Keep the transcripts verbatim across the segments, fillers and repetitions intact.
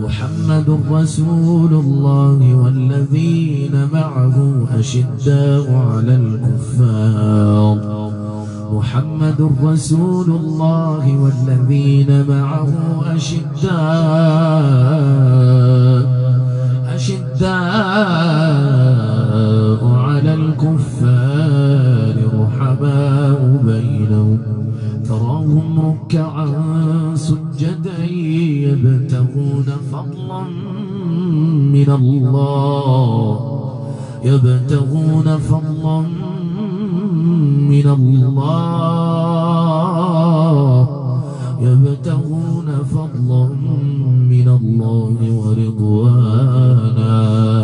محمد رسول الله والذين معه أشداء على الكفار محمد رسول الله والذين معه أشداء أشداء على الكفار رحماء بينهم تراهم ركعا سجدا يبتغون فضلا من الله يبتغون فضلا من الله يبتغون فضلا من الله ورضوانا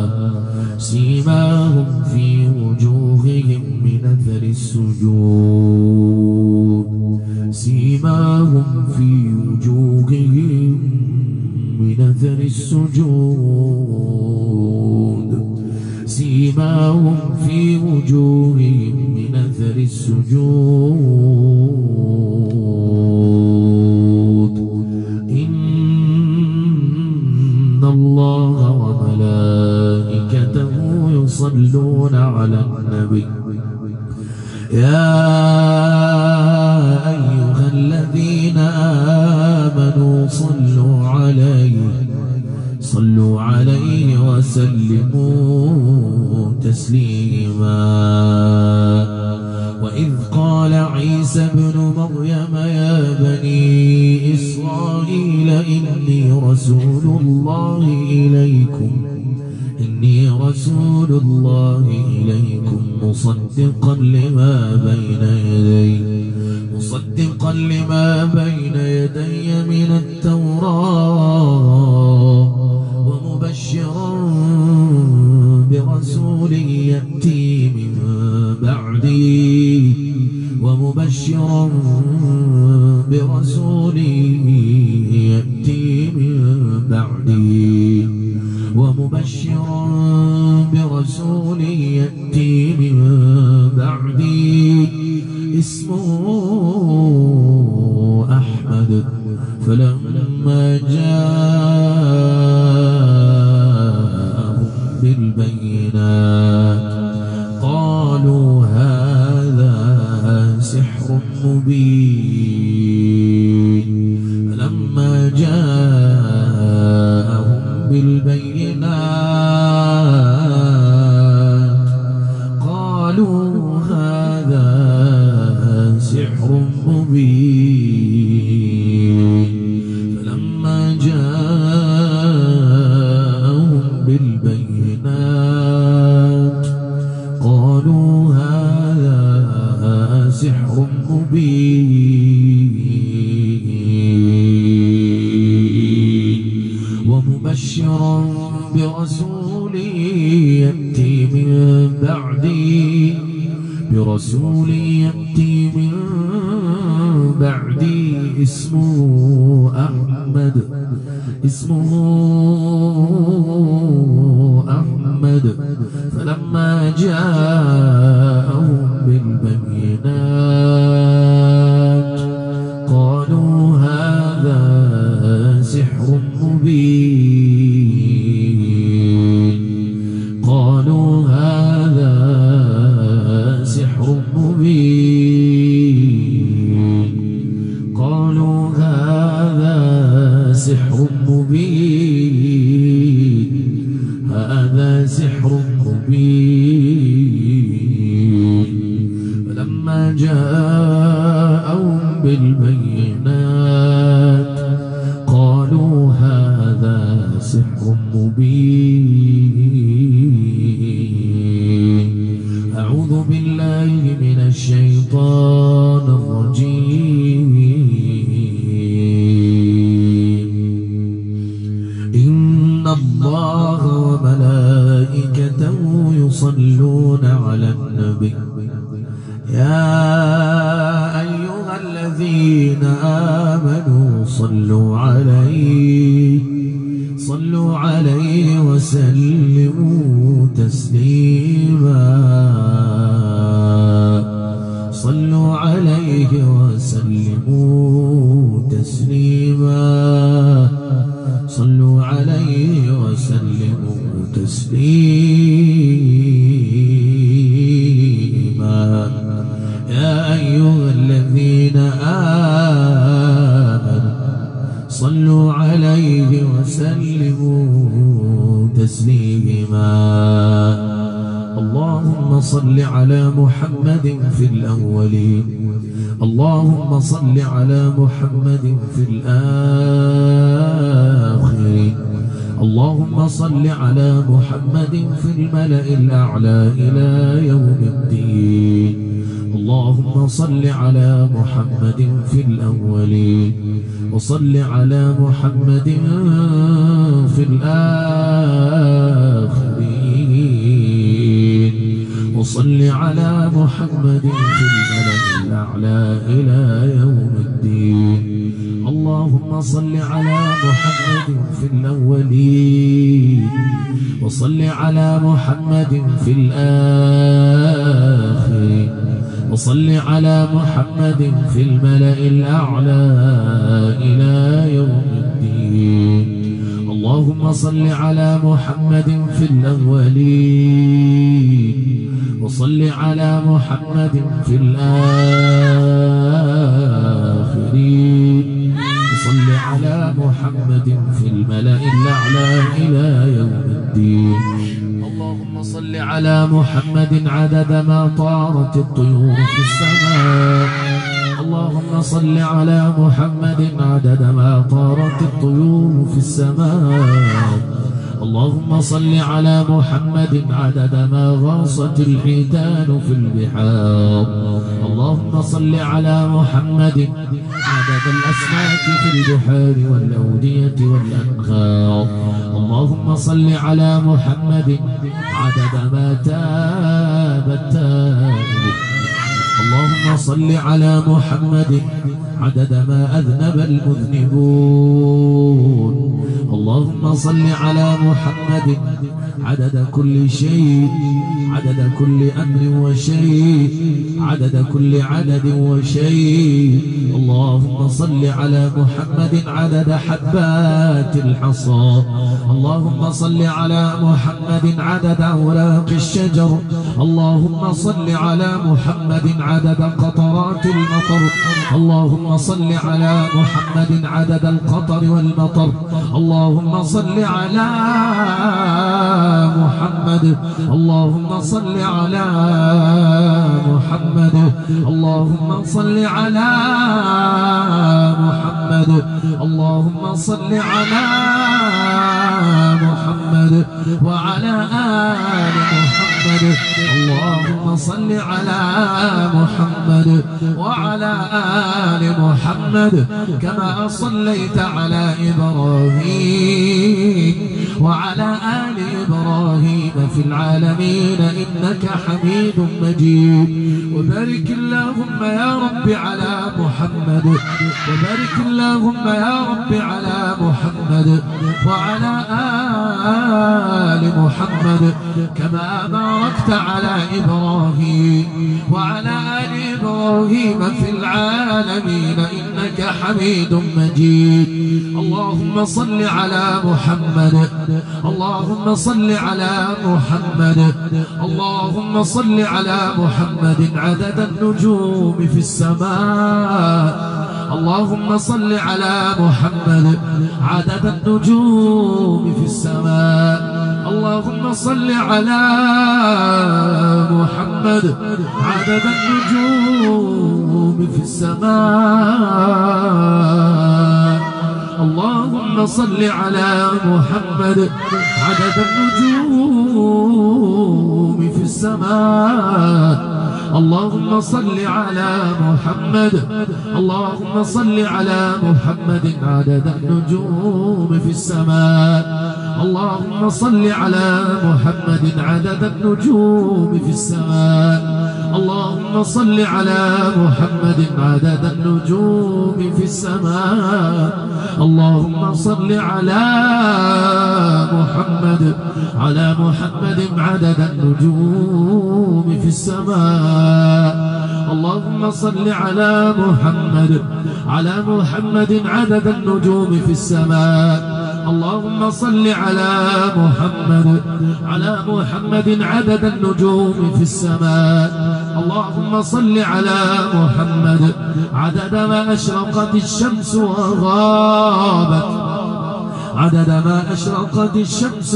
سيماهم في وجوههم من أثر السجود سيماهم في وجوههم من أثر السجود سيماهم في وجوههم من أثر السجود إن الله وملائكته يصلون على النبي يا أيها الذين آمنوا صلوا عليه صلوا عليه وسلموا تسليما وإذ قال عيسى ابن مريم يا بني إسرائيل إني رسول الله إليكم إني رسول الله إليكم مصدقا لما بين يدي مصدقا لما بين يدي من التوراة ومبشرا برسول يأتي من بعدي ومبشرا برسول يأتي من بعدي ومبشرا برسول يأتي من بعدي اسمه أحمد فلما جاءهم بالبينات قالوا هذا سحر مبين فلما جاءهم بالبينات قالوا هذا سحر مبين فلما جاءهم بالبينات قالوا هذا سحر مبين ومبشرا برسول يأتي من بعدي برسول يأتي من بعدي اسمه أحمد اسمه أحمد فلما جاءهم بالبينات قالوا هذا سحر مبين قالوا هذا سحر مبين قالوا هذا سحر مبين هذا سحر مبين فلما جاءهم بالبينات قالوا هذا سحر مبين أعوذ بالله من الشيطان الرجيم إن الله وملائكته يصلون على النبي يا أيها الذين آمنوا صلوا عليه صلوا عليه وسلموا تسليما صلوا عليه وسلموا تسليما صلوا عليه وسلموا تسليما. يا أيها الذين آمنوا صلوا عليه وسلموا تسليما. اللهم صل على محمد في الأولين، اللهم صل على محمد في الآخرين، اللهم صل على محمد في الملأ الأعلى إلى يوم الدين. اللهم صل على محمد في الأولين، وصل على محمد في الآخرين، وصل على محمد في الملأ الأعلى إلى يوم الدين. اللهم صل على محمد في الأولين، وصل على محمد في الآخرين، وصل على محمد في الملأ الأعلى إلى يوم الدين. اللهم صل على محمد في الأولين، وصل على محمد في الآخرين، وصل على محمد في الملأ الأعلى إلى يوم الدين. اللهم صل على محمد عدد ما طارت الطيور في السماء. اللهم صل على محمد عدد ما طارت الطيور في السماء. اللهم صل على محمد عدد ما غاصت الحيتان في البحار. اللهم صل على محمد عدد الأسماك في البحار والأودية والأنهار. اللهم صل على محمد عدد ما تاب التائب. اللهم صل على محمد عدد ما أذنب المذنبون. اللهم صل على محمد عدد كل شيء، عدد كل أمر وشيء، عدد كل عدد وشيء. اللهم صل على محمد عدد حبات الحصى. اللهم صل على محمد عدد أوراق الشجر. اللهم صل على محمد عدد قطرات المطر. اللهم صل على محمد عدد القطر والمطر. اللهم صل على محمد. اللهم صل على محمد. اللهم صل على محمد. اللهم صل على محمد وعلى آل محمد. اللهم صل على محمد وعلى آل محمد كما صليت على إبراهيم وعلى آل إبراهيم في العالمين إنك حميد مجيد. وبارك اللهم يا رب على محمد، وبارك اللهم يا رب على محمد وعلى آل محمد كما باركت على إبراهيم وعلى آل إبراهيم في العالمين إنك حميد مجيد. اللهم صل على محمد. اللهم صل على محمد. اللهم صل على محمد عدد النجوم في السماء. اللهم صل على محمد عدد النجوم في السماء. اللهم صل على محمد عدد النجوم في السماء. اللهم صل على محمد عدد النجوم في السماء. اللهم صل على محمد. اللهم صل على محمد عدد النجوم في السماء. اللهم صل على محمد عدد النجوم في السماء. اللهم صل على محمد عدد النجوم في السماء. اللهم صل على محمد على محمد عدد النجوم في السماء. اللهم صل على محمد على محمد عدد النجوم في السماء. اللهم صل على محمد على محمد عدد النجوم في السماء. اللهم صل على محمد عدد ما أشرقت الشمس وغابت عدد ما أشرقت الشمس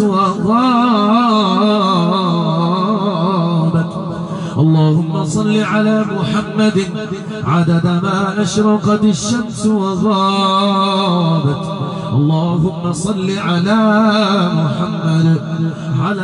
وغابت. اللهم صل على محمد عدد ما أشرقت الشمس وغابت. اللهم صل على محمد على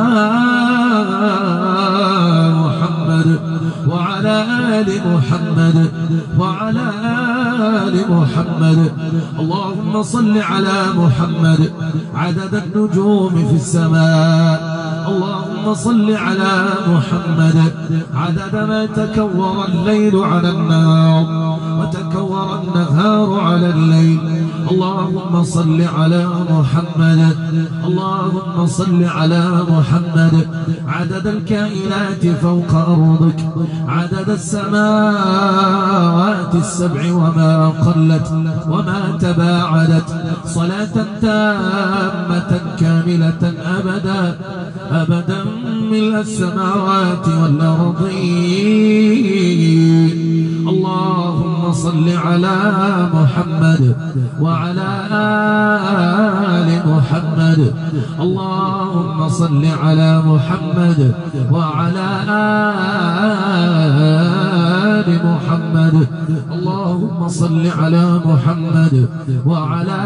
محمد وعلى آل محمد وعلى آل محمد. اللهم صل على محمد عدد النجوم في السماء. اللهم صل على محمد عدد ما تكور الليل على النهار وتكور النهار على الليل. اللهم صل على محمد اللهم صل على محمد عدد الكائنات فوق أرضك عدد السماوات السبع وما قلت وما تباعدت. صلاة تامة كاملة أبدا أبدا ملء السماوات والأرضين. اللهم صل على محمد وعلى آل محمد. اللهم صل على محمد وعلى آل محمد. اللهم صل على محمد وعلى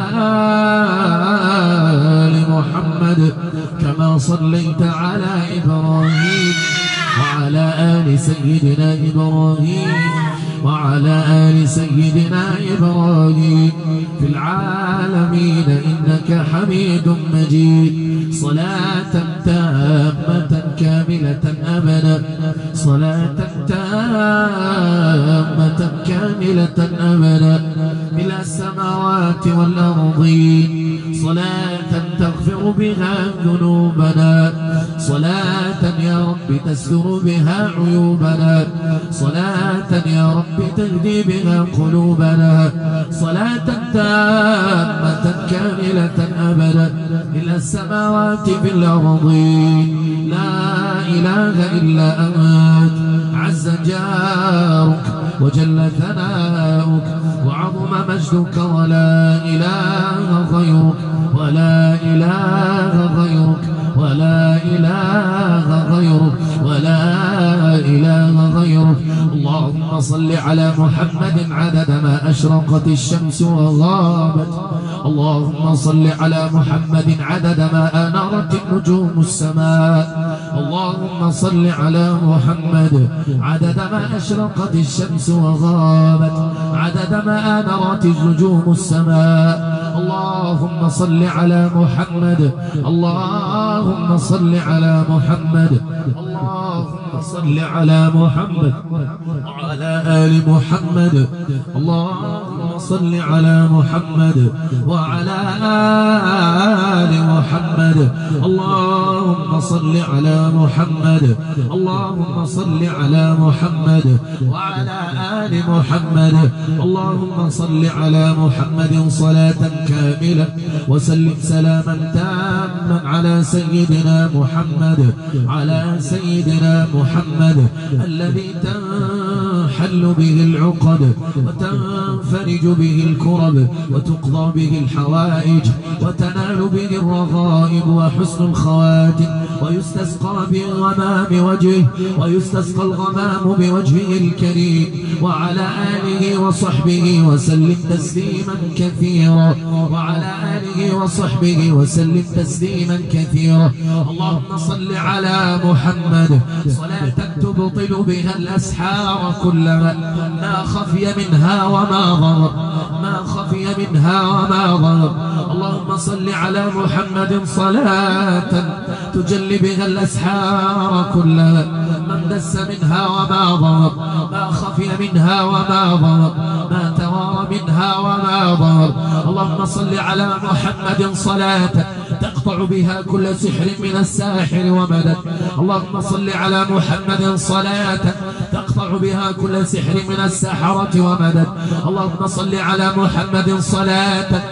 آل محمد كما صليت على إبراهيم وعلى آل سيدنا إبراهيم وعلى آل سيدنا إبراهيم في العالمين إنك حميد مجيد. صلاة تامة كاملة أبدا صلاة تامة كاملة أبدا إلى السماوات والأرضين. صلاة تغفر بها ذنوبنا صلاة يا رب تستر بها عيوبنا صلاة يا رب تهدي بها قلوبنا صلاة تامة كاملة أبدا إلى السماوات بالأرضين. لا إله إلا أنت عز جارك وجل ثناؤك وعظم مجدك ولا إله غيرك ولا إله غيرك ولا إله غيرك ولا إله غيرك. اللهم صل على محمد عدد ما أشرقت الشمس وغابت. اللهم صل على محمد عدد ما أنارت النجوم السماء. اللهم صل على محمد عدد ما أشرقت الشمس وغابت عدد ما أنارت النجوم السماء. اللهم صل على محمد اللهم صل على محمد اللهم صل على محمد وعلى آل محمد. اللهم صل على محمد وعلى آل محمد. اللهم صل على محمد اللهم صل على محمد وعلى آل محمد. اللهم صل على محمد صلاة كاملة وسلم سلاما تاما على سيدنا محمد على سيدنا محمد الذي تنحل به العقد وتنفرج به الكرب وتقضى به الحوائج وتنال به الرغائب وحسن الخواتم ويستسقى بالغمام وجهه ويستسقى الغمام بوجهه الكريم وعلى آله وصحبه وسلم تسليما كثيرا وعلى آله وصحبه وسلم تسليما كثيرا. اللهم صل على محمد صلاة تبطل بها الأسحار كلها ما خفي منها وما ظهر ما خفي منها وما ظهر. اللهم صل على محمد صلاة تجلي بها الأسحار كلها من دس منها وما ظهر ما خفي منها وما ظهر ما توارى منها وما ظهر. اللهم صل على محمد صلاة تقطع بها كل سحر من الساحر ومدد. اللهم صل على محمد صلاة تقطع بها كل سحر من السحرة ومدد. اللهم صل على محمد صلاة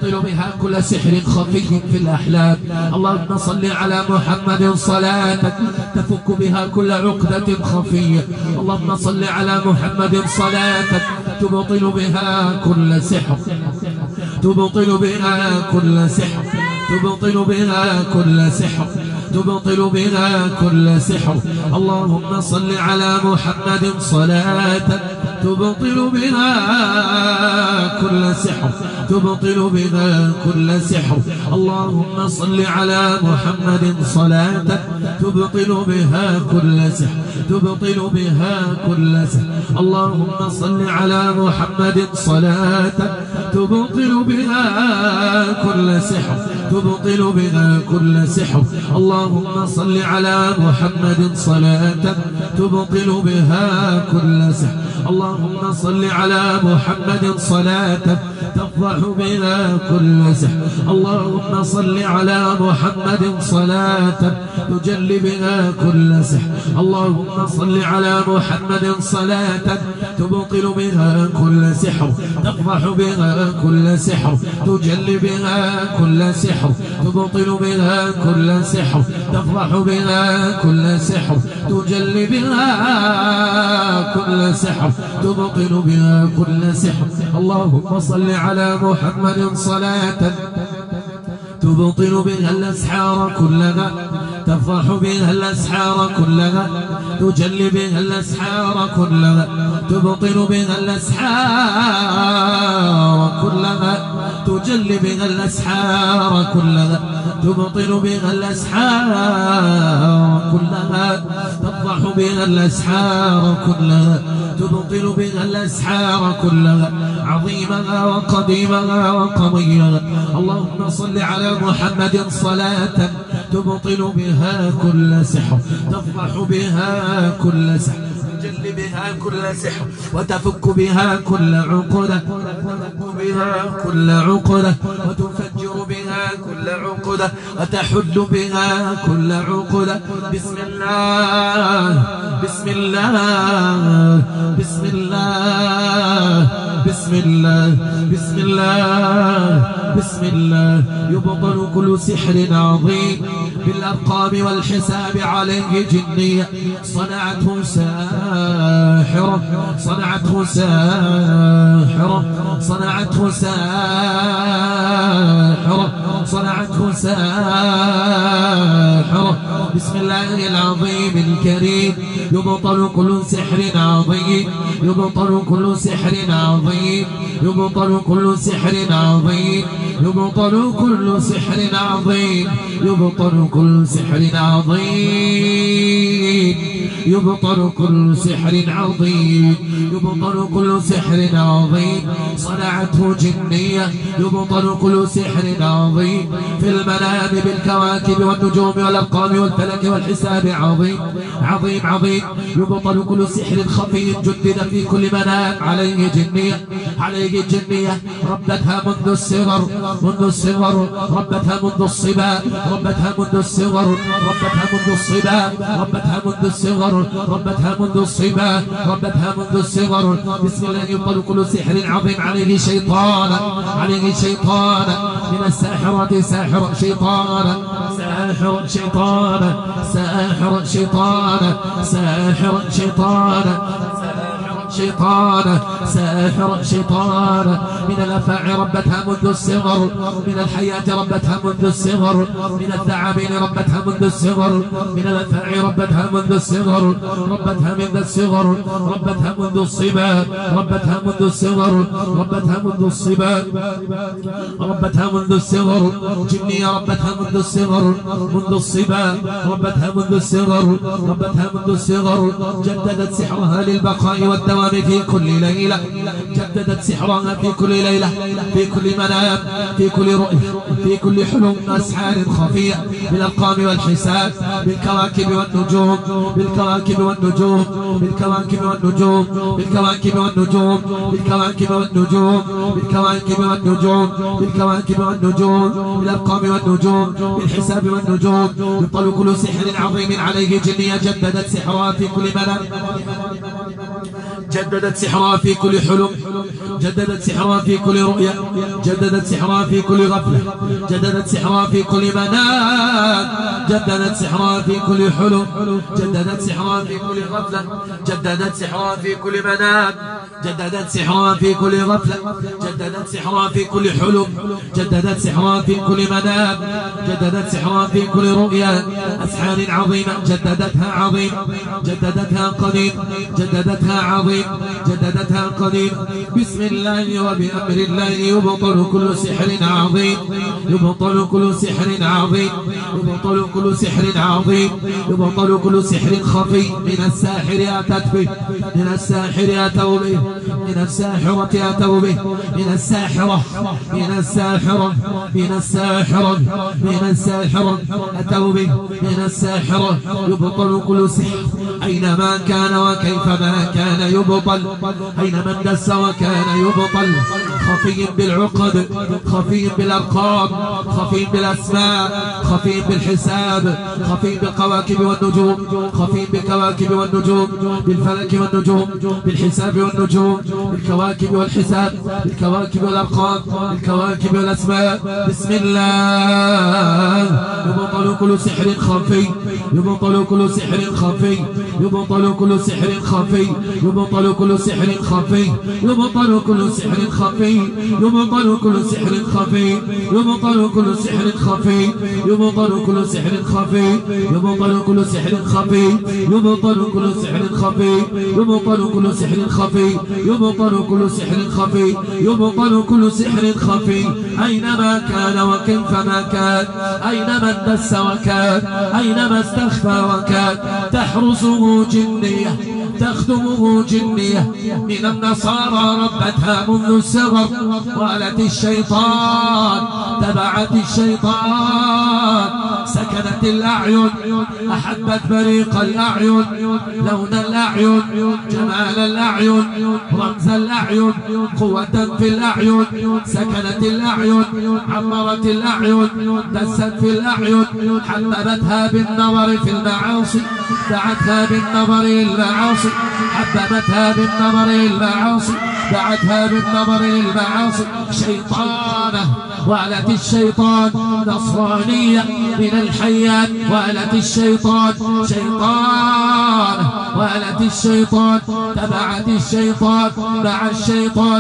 تبطل بها كل سحر خفي في الأحلام. اللهم صل على محمد صلاة تفك بها كل عقدة خفية. اللهم صل على محمد صلاة تبطل بها كل سحر، تبطل بها كل سحر، تبطل بها كل سحر، تبطل بها كل سحر. اللهم صل على محمد صلاة تبطل بها كل سحر، تبطل بها كل سحر. اللهم صل على محمد صلاة تبطل بها كل سحر، تبطل بها كل سحر. اللهم صل على محمد صلاة تبطل بها كل سحر، تبطل بها كل سحر. اللهم صل على محمد صلاة تبطل بها كل سحر. اللهم صل على محمد صلاة تفضح بها كل سحر. اللهم صل على محمد صلاة تجلي بها كل سحر. اللهم صل على محمد صلاة تبطل بها كل سحر، تفضح بها كل سحر، تجلي بها كل سحر، تبطل بها كل سحر، تفضح بها كل سحر، تجلي بها كل سحر، تبطل بها كل سحر. اللهم صل على محمد صلاة تبطل بها الأسحار كلها، تفضح بها الأسحار كلها، تجلي بها الأسحار كلها، تبطل بها الأسحار كلها، تجلي بها الأسحار كلها، تبطل بها الأسحار كلها، تفضح بها الأسحار كلها، تبطل بها الأسحار كلها، عظيمها وقديمها وقضيها. اللهم صل على محمد صلاة تبطل بها كل سحر، تفضح بها كل سحر، تجلي بها كل سحر، وتفك بها كل عقدة، وتفك بها كل عقدة، وتفجر بها كل عقدة، وتحل بها كل عقدة. بسم الله بسم الله بسم الله بسم الله بسم الله بسم الله. يبطل كل سحر عظيم بالأرقام والحساب عليه جنية صنعته ساحرة، صنعته ساحرة، صنعته ساحرة، صنعته ساحرة. بسم الله العظيم الكريم. يبطل كل سحر عظيم، يبطل كل سحر عظيم، يبطل كل سحر عظيم، يبطل كل سحر عظيم، يبطل كل سحر عظيم، يبطل كل سحر عظيم، يبطل كل سحر عظيم صنعته جنية. يبطل كل سحر عظيم في المنام بالكواكب والنجوم والأرقام والفلك والحساب. عظيم عظيم عظيم. يبطل كل سحر خفي جدد في كل منام عليه جنية، عليه جنية ربتها منذ الصغر، منذ الصغر ربتها منذ الصبا، ربتها منذ الصغر، ربتها منذ الصبا، ربتها منذ الصغر، ربتها منذ الصبا، ربتها منذ الصغر. بسم الله. يبطل كل سحر عظيم عليه شيطان، عليه شيطان من الساحرة ساحر شيطان، ساحر شيطان، ساحر شيطان، ساحر شيطان، شيطان، ساحر شيطان. من الأفاعي ربتها منذ الصغر، من الحياة ربتها منذ الصغر، من الثعابين ربتها منذ الصغر، من الأفاعي ربتها منذ الصغر، ربتها منذ الصغر، ربتها منذ الصبا، ربتها منذ الصغر، ربتها منذ الصبا، ربتها منذ الصغر. جنية ربتها منذ الصغر، منذ الصبا، ربتها منذ الصغر، ربتها منذ الصغر. جددت سحرها للبقاء والدوام في كل ليلة، جددت سحرها في كل ليلة، في كل منام، في كل رؤية، في كل حلم أسحار خفية بالأرقام والحساب، بالكواكب والنجوم، بالكواكب والنجوم، بالكواكب والنجوم، بالكواكب والنجوم، بالكواكب والنجوم، بالكواكب والنجوم، بالكواكب والنجوم، بالأرقام والنجوم، بالحساب والنجوم. يبطل كل سحر عظيم عليه جنية جددت سحرها في كل منام، جددت سحرها في كل حلم، جددت سحرها في كل رؤيا، جددت سحرها في كل غفلة، جددت سحرها في كل منام، جددت سحرها في كل حلم، جددت سحرها في كل غفلة، جددت سحرها في كل منام، جددت سحرها في كل غفلة، جددت سحرها في كل حلم، جددت سحرها في كل منام، جددت سحرها في كل رؤيا. أسحار عظيمة جددتها عظيم، جددتها قديم، جددتها عظيم، جددتها قديم. بسم الله وبأمر الله يبطل كل سحر عظيم، يبطل كل سحر عظيم، يبطل كل سحر عظيم، يبطل كل سحر خفي. من الساحر أتت به، من الساحر أتوا به، من الساحرة أتوا به، من الساحرة، من الساحرة، من الساحرة، من الساحرة أتوا به، من الساحرة. يبطل كل سحر أينما كان وكيفما كان يبطل، أين من دس وكان يبطل. خفي بالعقد، خفي بالأرقام، خفي بالأسماء، خفي بالحساب، خفي بالكواكب والنجوم، خفي بالكواكب والنجوم، بالفلك والنجوم، بالحساب والنجوم، بالكواكب والحساب، بالكواكب والأرقام، بالكواكب والأسماء. بسم الله. يبطل كل سحر خفي، يبطل كل سحر خفي، يبطل كل سحر خفي، يبطل كل سحر خفي، يبطل كل سحر خفي، يبطل كل سحر خفي، يبطل كل سحر خفي، يبطل كل سحر خفي، يبطل كل سحر خفي، يبطل كل سحر خفي، يبطل كل سحر خفي، يبطل كل سحر خفي، يبطل كل سحر خفي. أينما كان وكيفما كان، أينما دس وكان، أينما استخفى وكان. تحرسه جنية، تخدمه جنية من النصارى ربتها منذ الصغر، وآلت الشيطان، تبعت الشيطان. سكنت الأعين، أحبت بريق الأعين، لون الأعين، جمال الأعين، رمز الأعين، قوة في الأعين. سكنت الأعين، عمرت الأعين، دست في الأعين، حببتها بالنظر في المعاصي، دعتها بالنظر للمعاصي، حببتها بالنظر للمعاصي، دعتها بالنظر للمعاصي. شيطانة وآلت الشيطان، نصرانية من الحيات، وآلت الشيطان شيطان، وآلت الشيطان، تبعت الشيطان مع الشيطان.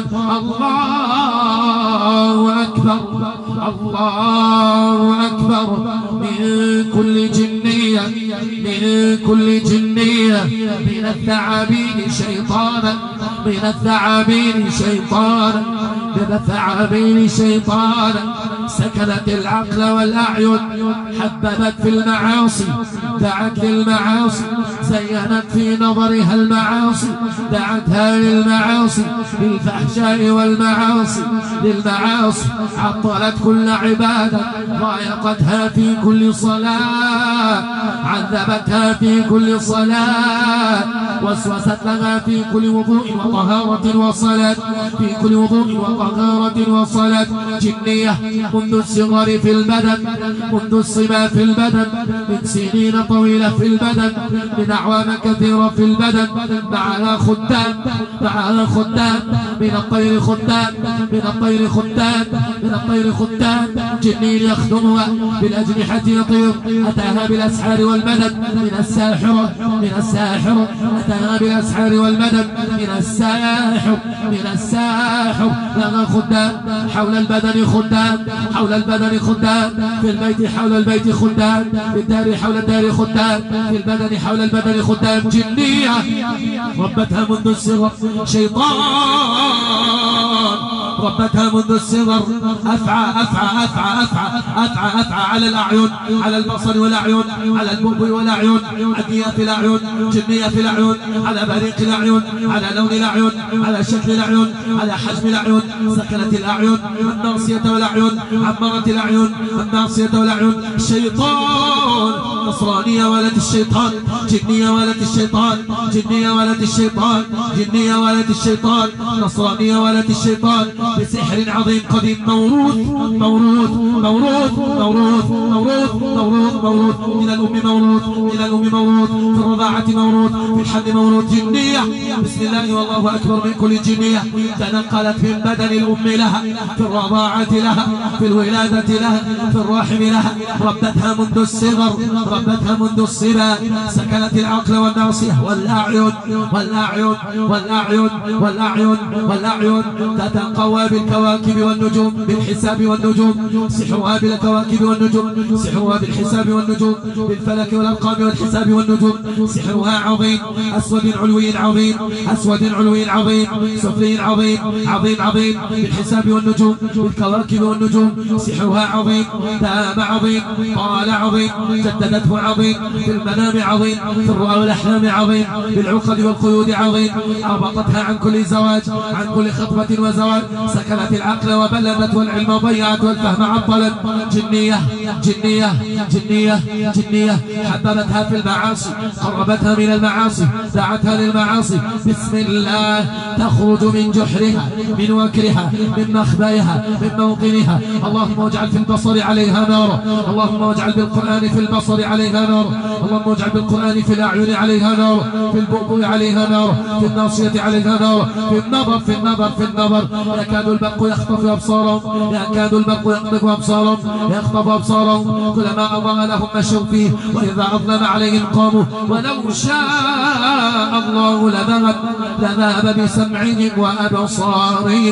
الله أكبر، الله أكبر. من كل جنية، من كل جنية، من الثعابين شيطانا، من الثعابين شيطانا، من الثعابين شيطانا. سكنت العقل والأعين، حببت في المعاصي، دعت للمعاصي، زينت في نظرها المعاصي، دعتها للمعاصي، للفحشاء والمعاصي، للمعاصي. عطلت كل عبادة، ضايقتها في كل صلاة، عذبتها في كل صلاة، وسوست لها في كل وضوء وطهارة وصلاة، في كل وضوء وطهارة وصلاة. جنية منذ الصغر في البدن، منذ الصبا في البدن، من سنين طويلة في البدن، من أعوام كثيرة في البدن. معها خدام، معها خدام، من الطير خدام، من الطير خدام، من الطير خدام. جنين يخدمها بالأجنحة يطير. أتاها بالأسحار والمدد من الساحرة، من الساحرة. أتاها بالأسحار والمدد من الساحر، من الساحر. لها خدام حول البدن، خدام حول البدن، خدام في البيت حول البيت، خدام في الدار حول الدار، خدام في البدن حول البدن، خدام. جنية ربتها منذ الصغر شيطان، ربتها منذ الصغر. أفعى أفعى أفعى أفعى أفعى أفعى على الأعين، على البصر والأعين، على البؤبؤ والأعين، أدية في الأعين، جنية في الأعين، على بريق الأعين، على لون الأعين، على شكل الأعين، على حجم الأعين. سكنت الأعين، الناصية والأعين، عمرت الأعين، الناصية والأعين. شيطان نصرانية ولد الشيطان، جنية ولد الشيطان، جنية ولد الشيطان، جنية ولد الشيطان، نصرانية ولد الشيطان، بسحر عظيم قديم موروث موروث موروث موروث موروث موروث موروث من الأم موروث، من الأم موروث، في الرضاعة موروث، في الحمل موروث، جنية. بسم الله والله أكبر من كل جنية تنقلت من بدن الأم لها، في الرضاعة لها، في الولادة لها، في الرحم لها، ربتها منذ الصغر، ربتها منذ الصبا، سكنت العقل والناصية والأعين والأعين والأعين والأعين والأعين، تتقوى بالكواكب والنجوم، بالحساب والنجوم، سحرها بالكواكب والنجوم، سحرها بالحساب والنجوم، بالفلك والأرقام والحساب والنجوم، سحرها عظيم، أسود علوي عظيم، أسود علوي عظيم، سفلي عظيم عظيم عظيم، بالحساب والنجوم، بالكواكب والنجوم، سحرها عظيم، دام عظيم، طال عظيم، جددته عظيم، بالمنام عظيم، في الرؤى والأحلام عظيم، بالعقد والقيود عظيم، أربطتها عن كل زواج، عن كل خطبة وزواج، سكنت العقل وبلدت والعلم ضيعت والفهم عطلت، جنية جنية جنية جنية، حببتها في المعاصي، قربتها من المعاصي، دعتها للمعاصي، بسم الله تخرج من جحرها، من وكرها، من مخبئها، من موطنها، اللهم اجعل في البصر عليها نارا، اللهم اجعل بالقرآن في البصر عليها نارا، اللهم اجعل بالقرآن في الأعين عليها نارا، في البؤبؤ عليها نارا، في الناصية عليها نارا، في النظر في النظر في النظر، يكاد البرق يخطف أبصارهم، يكاد البرق يخطف أبصارهم، يخطف أبصارهم، كلما أضاء لهم مشوا فيه، وإذا أظلم عليهم قاموا، ولو شاء الله لذهب لذهب بسمعهم وأبصارهم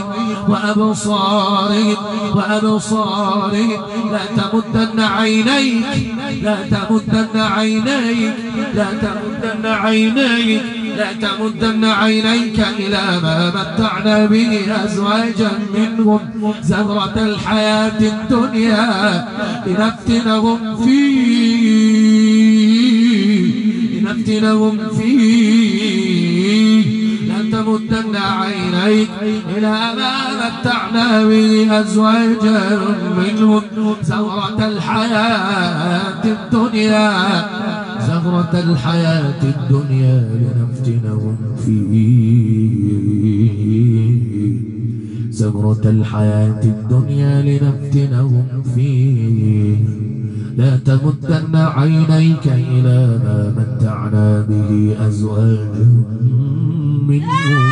وأبصارهم وأبصارهم، لا تمدن عينيك، لا تمدن عينيك، لا تمدن عينيك، لا تمدن عينيك إلى ما متعنا به أزواجا منهم زهرة الحياة الدنيا لنفتنهم فيه، لنفتنهم فيه، لا تمدن عينيك إلى ما متعنا به أزواجا منهم زهرة الحياة الدنيا، زهرة الحياة الدنيا لنفتنهم فيه، زهرة الحياة الدنيا لنفتنهم فيه، لا تمدن عينيك إلى ما متعنا به أزواجا منهم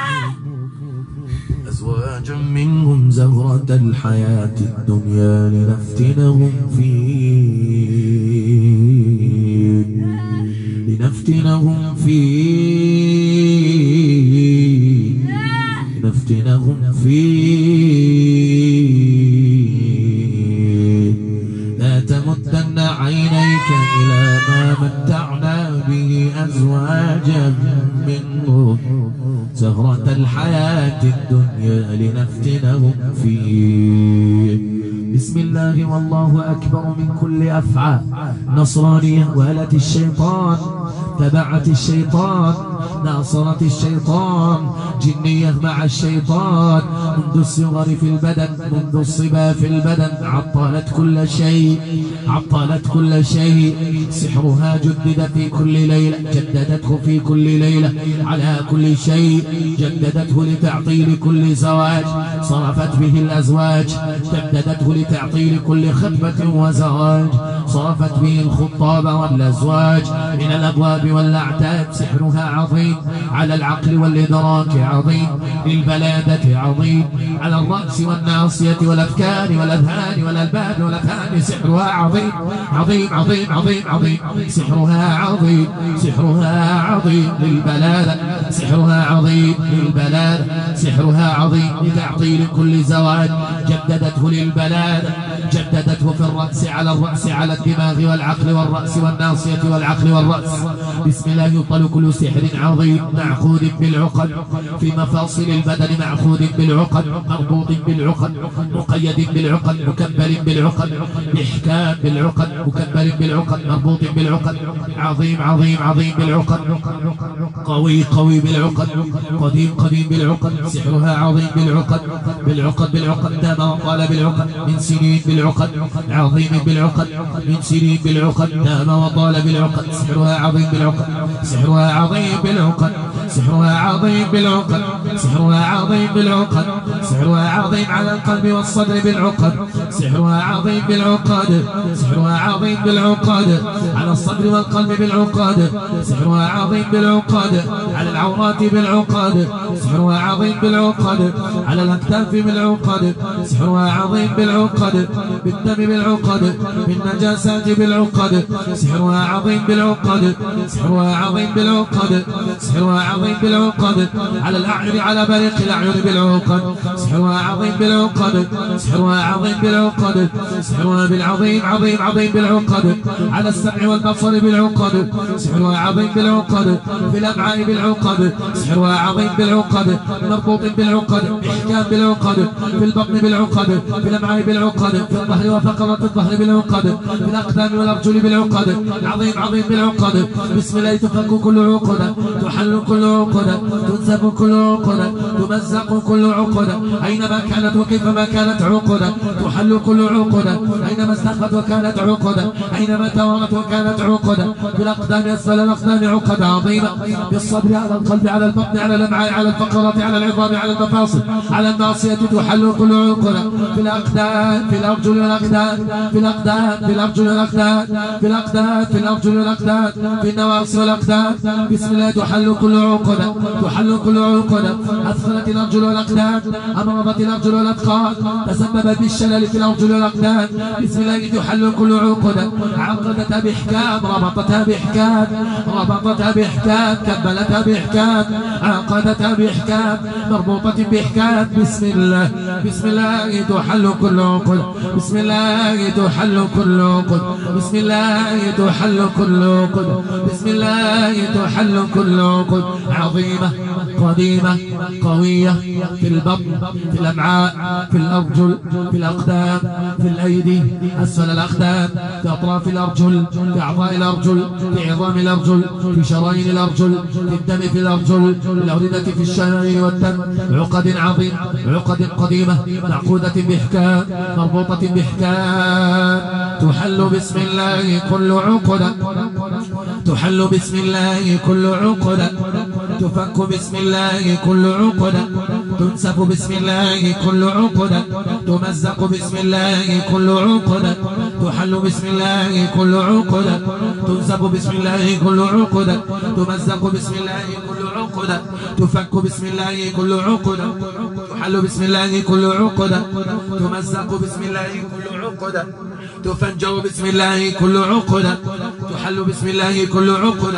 أزواجا منهم زهرة الحياة الدنيا لنفتنهم فيه، لنفتنهم فيه، لنفتنهم فيه، لا تمدن عينيك إلى ما متعنا به أزواجا منهم زهرة الحياة الدنيا لنفتنهم فيه. بسم الله والله أكبر من كل أفعى، نصرانية ولت الشيطان، تبعت الشيطان، ناصرت الشيطان، جنية مع الشيطان، منذ الصغر في البدن، منذ الصبا في البدن، عطلت كل شيء، عطلت كل شيء، سحرها جدد في كل ليلة، جددته في كل ليلة على كل شيء، جددته لتعطيل كل زواج، صرفت به الأزواج، جددته لتعطيل كل خطبة وزواج، صرفت به الخطاب والأزواج من الأبواب والأعتاب، سحرها عظيم على العقل والإدراك عظيم، للبلادة عظيم، على الرأس والناصية والأفكار والأذهان والألباب والأفهام، سحرها عظيم عظيم عظيم عظيم عظيم، سحرها عظيم، سحرها عظيم للبلادة، سحرها عظيم للبلادة، سحرها عظيم لتعطيل كل زواج، جددته للبلادة، جددته في الرأس على الرأس على الدماغ والعقل والرأس والناصية والعقل والرأس. بسم الله يبطل كل سحر عظيم معقود بالعقد في مفاصل البدن، معقود بالعقد، مربوط بالعقد، مقيد بالعقد، مكبل بالعقد، بإحكام بالعقد، مكبل بالعقد، مربوط بالعقد، عظيم عظيم عظيم بالعقد، قوي قوي بالعقد، قديم قديم بالعقد، سحرها عظيم بالعقد، بالعقد بالعقد، دام وطال بالعقد من سنين بالعقد عظيم بالعقد من سنين بالعقد نام وطال بالعقد سحرها عظيم بالعقد سحرها عظيم بالعقد سحرها عظيم بالعقد سحرها عظيم بالعقد سحرها عظيم على القلب والصدر بالعقد سحرها عظيم بالعقد سحرها عظيم بالعقد على الصدر والقلب بالعقد سحرها عظيم بالعقد على العورات بالعقد سحرها عظيم بالعقد على الأكتاف بالعقد سحرها عظيم بالعقد بالدم بالعقد بالنجاسات بالعقد سحرها عظيم بالعقد سحرها عظيم بالعقد سحرها عظيم بالعقد على الأعين على بريق الأعين بالعقد سحرها عظيم بالعقد سحرها عظيم بالعقد سحرها بالعظيم عظيم عظيم بالعقد على السمع والبصر بالعقد سحرها عظيم بالعقد في الأمعاء بالعقد سحرها عظيم بالعقد مربوط بالعقد إحكام بالعقد في البطن بالعقد في الأمعاء بالعقد في الظهر وفقرة الظهر بالعقد في الأقدام والأرجل بالعقد عظيم عظيم بالعقد بسم الله تفك كل عقد تحل كل عقد تنسف كل عقد تمزق كل عقد أينما كانت وكيفما كانت عقد تحل كل عقد أينما استخفت وكانت عقد أينما توارت وكانت عقد بالأقدام أسفل الأقدام عقد عظيمة بالصبر على القلب على البطن على الأمعاء على الفقرات على العظام على المفاصل على الناصية تحل كل عقد في الأقدام في الأرجل والأقدام في الأقدام في الأرجل والأقدام في الأقدام في الأرجل والأقدام في النواصي والأقدام بسم الله تحل كل عقد تحل كل عقد أثقلت الأرجل والأقدام أمرضت الأرجل والأثقال تسببت بالشلل في الأرجل والأقدام بسم الله تحل كل عقد عقدتها بإحكام ربطتها بإحكام ربطتها بإحكام كبلتها بإحكام عقدتها بإحكام مربوطة بإحكام بسم الله بسم الله تحل كل عقد بسم الله تحل كل عقد بسم الله تحل كل عقد بسم الله تحل كل عقد عظيمة قديمة قوية في البطن في الأمعاء في الأرجل في الأقدام في الأيدي أسفل الأقدام في أطراف الأرجل في أعضاء الأرجل في عظام الأرجل في شرايين الأرجل في الدم في الأرجل في الأوردة في الشرايين والدم عقد عظيم عقد قديمة معقودة بإحكام مربوطة بإحكام تحل بسم الله كل عقد تحل بسم الله كل عقد تفك بسم الله كل عقد تنسف بسم الله كل عقد تمزق بسم الله كل عقد تحل بسم الله كل عقد تنسف بسم الله كل عقد تمزق بسم الله كل عقد تفك بسم الله كل عقد تحل بسم الله كل عقد تمزق بسم الله كل عقد تفنجر بسم الله كل عقد تحل بسم الله كل عقد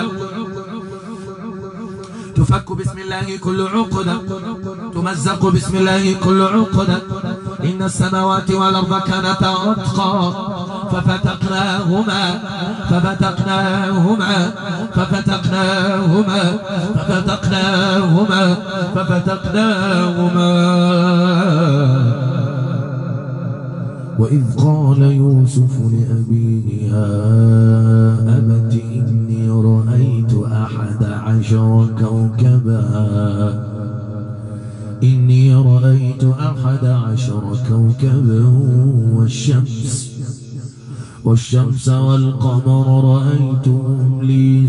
تفك بسم الله كل عقد تمزق بسم الله كل عقد إن السماوات والأرض كانتا رتقا ففتقناهما ففتقناهما ففتقناهما ففتقناهما ففتقناهما وإذ قال يوسف لأبيه يا أبت إني رأيت أحد عشر كوكبا إني رأيت أحد عشر كوكبا والشمس والشمس والقمر رأيتهم لي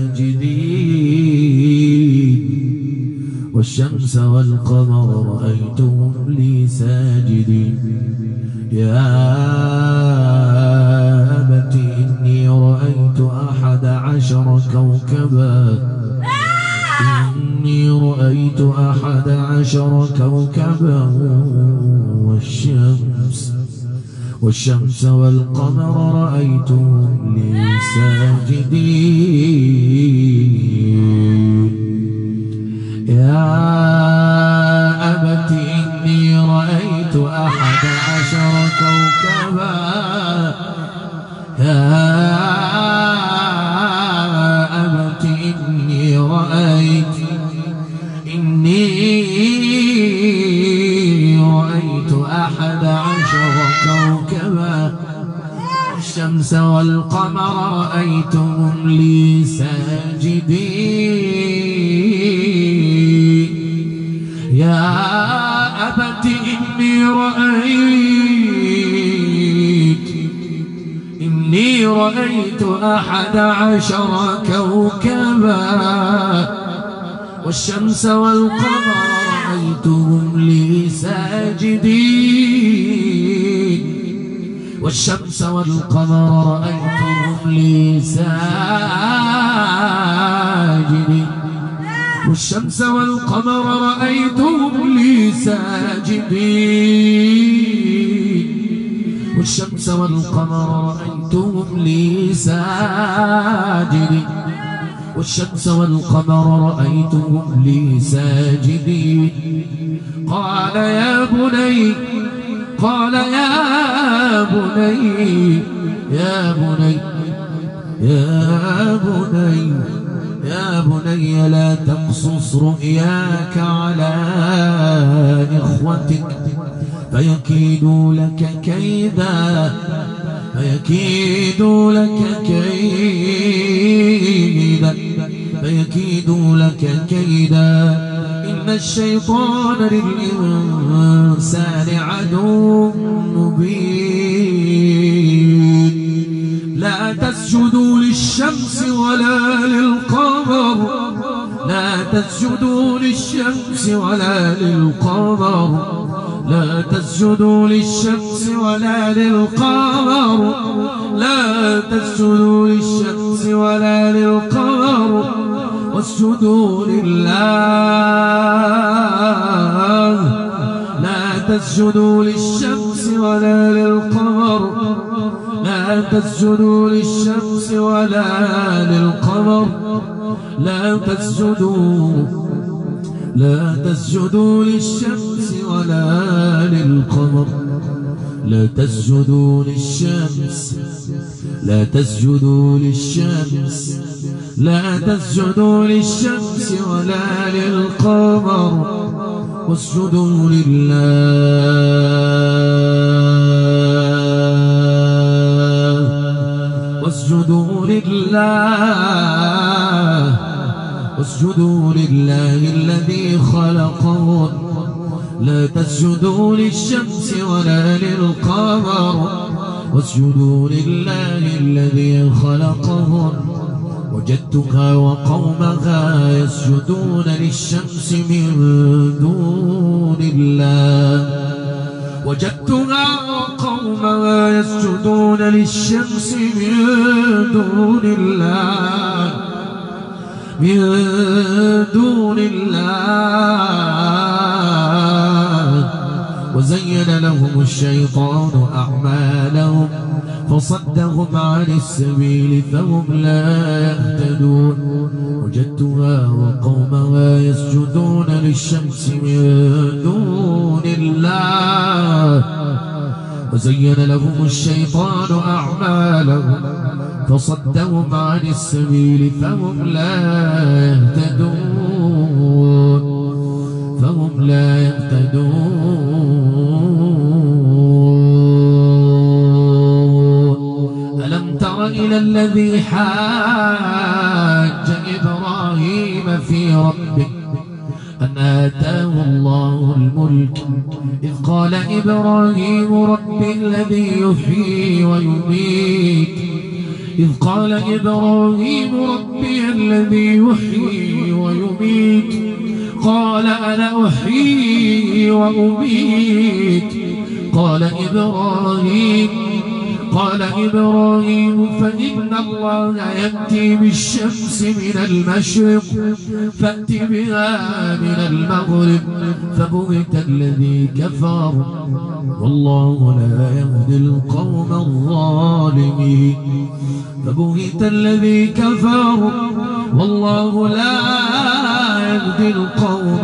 ساجدين والشمس والقمر رأيتهم لي ساجدين يا أبت إني رأيت أحد عشر كوكبا إني رأيت أحد عشر كوكبا والشمس والشمس والقمر رأيتهم لي ساجدين يا أبت إني رأيت أحد عشر كوكبا يا أبت إني رأيت إني رأيت أحد عشر كوكبا الشمس والقمر رأيتهم لي ساجدين يا أبت إني رأيت إني رأيت أحد عشر كوكبا والشمس والقمر رأيتهم لي ساجدين والشمس والقمر رأيتهم لي ساجدين والشمس والقمر رأيتهم لي ساجدين والشمس والقمر رأيتهم لي ساجدين والشمس والقمر رأيتهم لي ساجدين. قال يا بني قال يا بني يا بني يا بني يا بني لا تقصص رؤياك على إخوتك فيكيدوا لك كيدا فيكيدوا لك كيدا فيكيدوا لك كيدا إن الشيطان للإنسان عدو مبين. لا تسجدوا للشمس ولا للقمر لا تسجدوا للشمس ولا للقمر لا تسجدوا للشمس ولا للقمر لا تسجدوا للشمس ولا للقمر واسجدوا لله. لا تسجدوا للشمس ولا للقمر لا تسجدوا للشمس ولا للقمر لا تسجدوا لا تسجدوا للشمس ولا للقمر لا تسجدوا للشمس لا تسجدوا للشمس لا تسجدوا للشمس ولا للقمر واسجدوا لله واسجدوا لله واسجدوا لله الذي خلقهن. لا تسجدوا للشمس ولا للقمر واسجدوا لله الذي خلقهن. وجدتها وقومها يسجدون للشمس من دون الله وجدتها وقومها يسجدون للشمس من دون الله من دون الله وزين لهم الشيطان أعمالهم فصدهم عن السبيل فهم لا يهتدون. وجدتها وقومها يسجدون للشمس من دون الله وزين لهم الشيطان أعمالهم فصدهم عن السبيل فهم لا يهتدون فهم لا يهتدون. ألم تر إلى الذي حاج إبراهيم في ربه أن آتاه الله الملك إذ قال إبراهيم ربي الذي يحيي ويميت إذ قال إبراهيم ربي الذي يحيي ويميت قال أنا أحيي وأميت قال إبراهيم قال إبراهيم فإن الله يأتي بالشمس من المشرق فأت بها من المغرب فبهت الذي كفر والله لا يهدي القوم الظالمين. فبهت الذي كفر والله لا يهدي القوم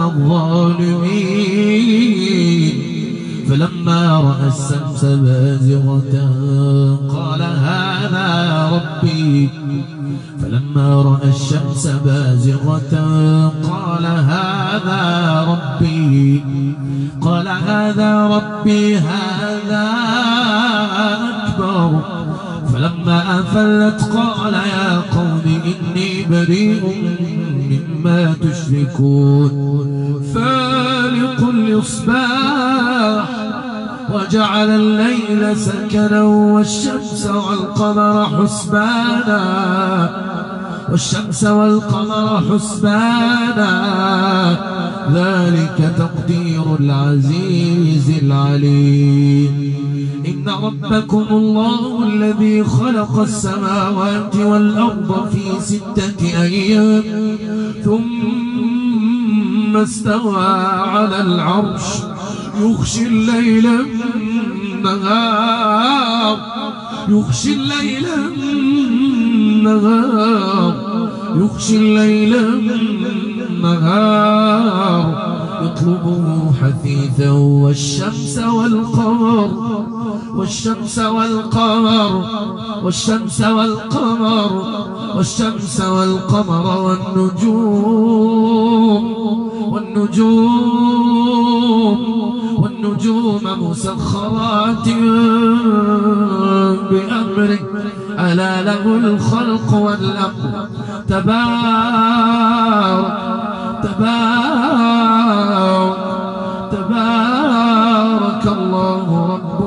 الظالمين. فلما رأى الشمس بازغة قال هذا ربي فلما رأى الشمس بازغة قال هذا ربي قال هذا ربي هذا أكبر. فلما أفلت قال يا قوم إني بريء مما تشركون. فالق الإصباح وجعل الليل سكنا والشمس والقمر حسبانا والشمس والقمر حسبانا ذلك تقدير العزيز العليم. إن ربكم الله الذي خلق السماوات والأرض في ستة أيام ثم استوى على العرش يغشي الليل النهار يغشي الليل النهار يغشي الليل النهار يطلبه حثيثا والشمس والقمر والشمس والقمر والشمس والقمر والشمس والقمر والنجوم والنجوم والنجوم مسخرات بأمره ألا له الخلق والأمر تبارك تبارك تبارك الله رب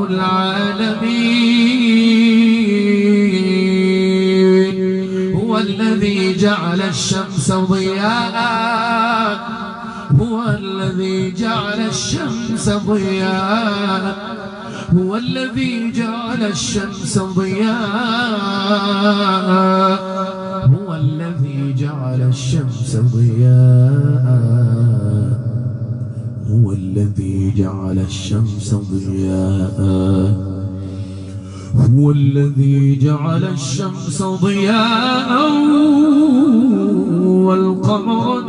العالمين. هو الذي جعل الشمس ضياء هو الذي جعل الشمس ضياء هو الذي جعل الشمس ضياء هو الذي جعل الشمس ضياء هو الذي جعل الشمس ضياء هو الذي جعل الشمس ضياء والقمر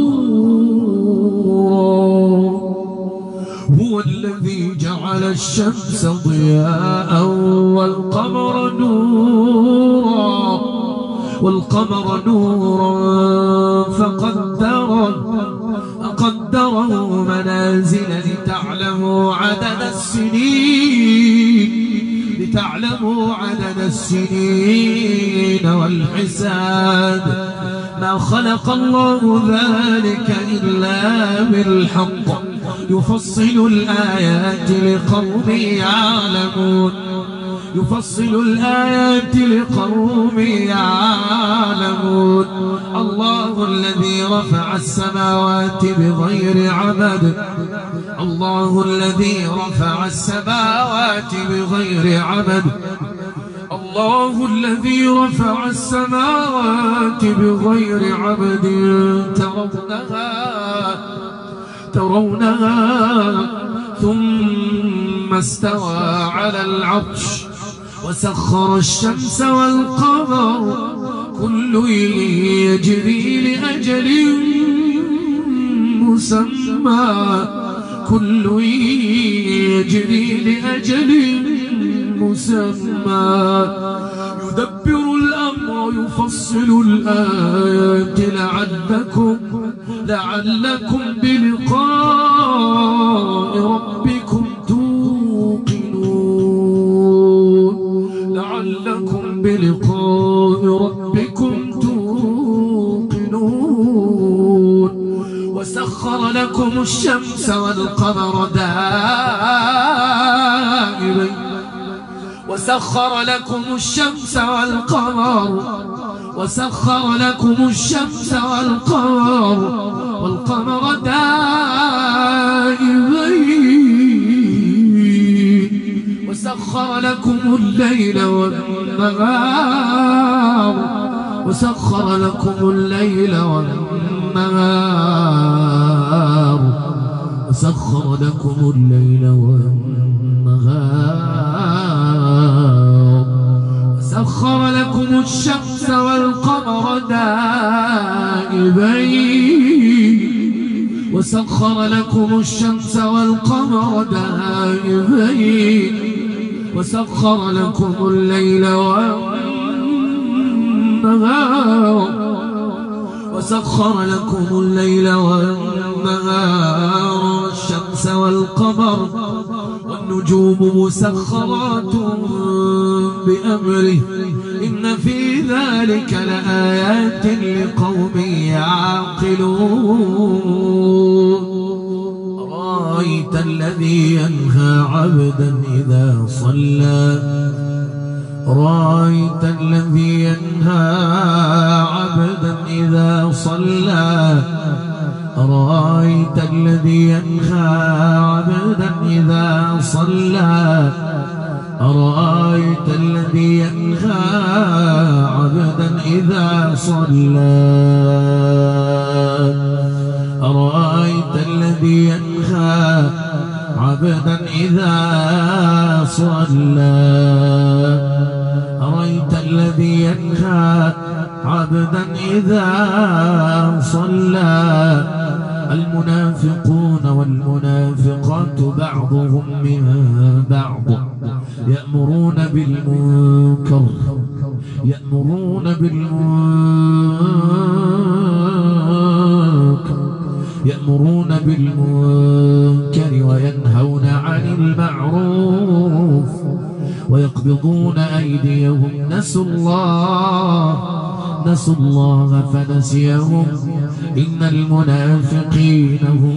نورا هو الذي جعل الشمس ضياء والقمر نورا والقمر نورا فقدره فقدره منازل لتعلموا عدد السنين لتعلموا عدد السنين والحساب ما خلق الله ذلك إلا بالحق يفصل الآيات لقوم يعلمون يفصل الآيات لقوم يعلمون. الله الذي رفع السماوات بغير عمد الله الذي رفع السماوات بغير عمد الله الذي رفع السماوات بغير عمد ترونها ترونها ثم استوى على العرش وسخر الشمس والقمر كل يجري لأجل مسمى كل يجري لأجل مسمى يدبر الأمر يفصل الآيات لعلكم لعلكم بلقاء ربكم توقنون لعلكم بلقاء ربكم توقنون. وسخر لكم الشمس والقمر دائبين وسخر لكم الشمس والقمر وسخر لكم الشمس والقمر والقمر دائبين وسخر لكم الليل والنهار وسخر لكم الليل والنهار وسخر لكم الليل والنهار وسخر لكم الشمس والقمر دائبين وسخر لكم الشمس والقمر دائبين وسخر لكم الليل والنهار وسخر لكم الليل والنهار والشمس والقمر والنجوم مسخرات بأمره إن في ذلك لآيات لقوم يعقلون. رأيت أرأيت الذي ينهى عبدا إذا صلى رأيت الذي ينهى عبدا إذا صلى رأيت الذي ينهى عبدا إذا صلى أرأيت الذي ينهى عبدا إذا صلى أرأيت الذي ينهى عبدا إذا صلى أرأيت الذي ينهى عبدا إذا صلى المنافقون والمنافقات بعضهم من بعض يأمرون بالمنكر يأمرون بالمنكر يأمرون بالمنكر وينهون عن المعروف ويقبضون أيديهم نسوا الله نسوا الله فنسيهم إن المنافقين هم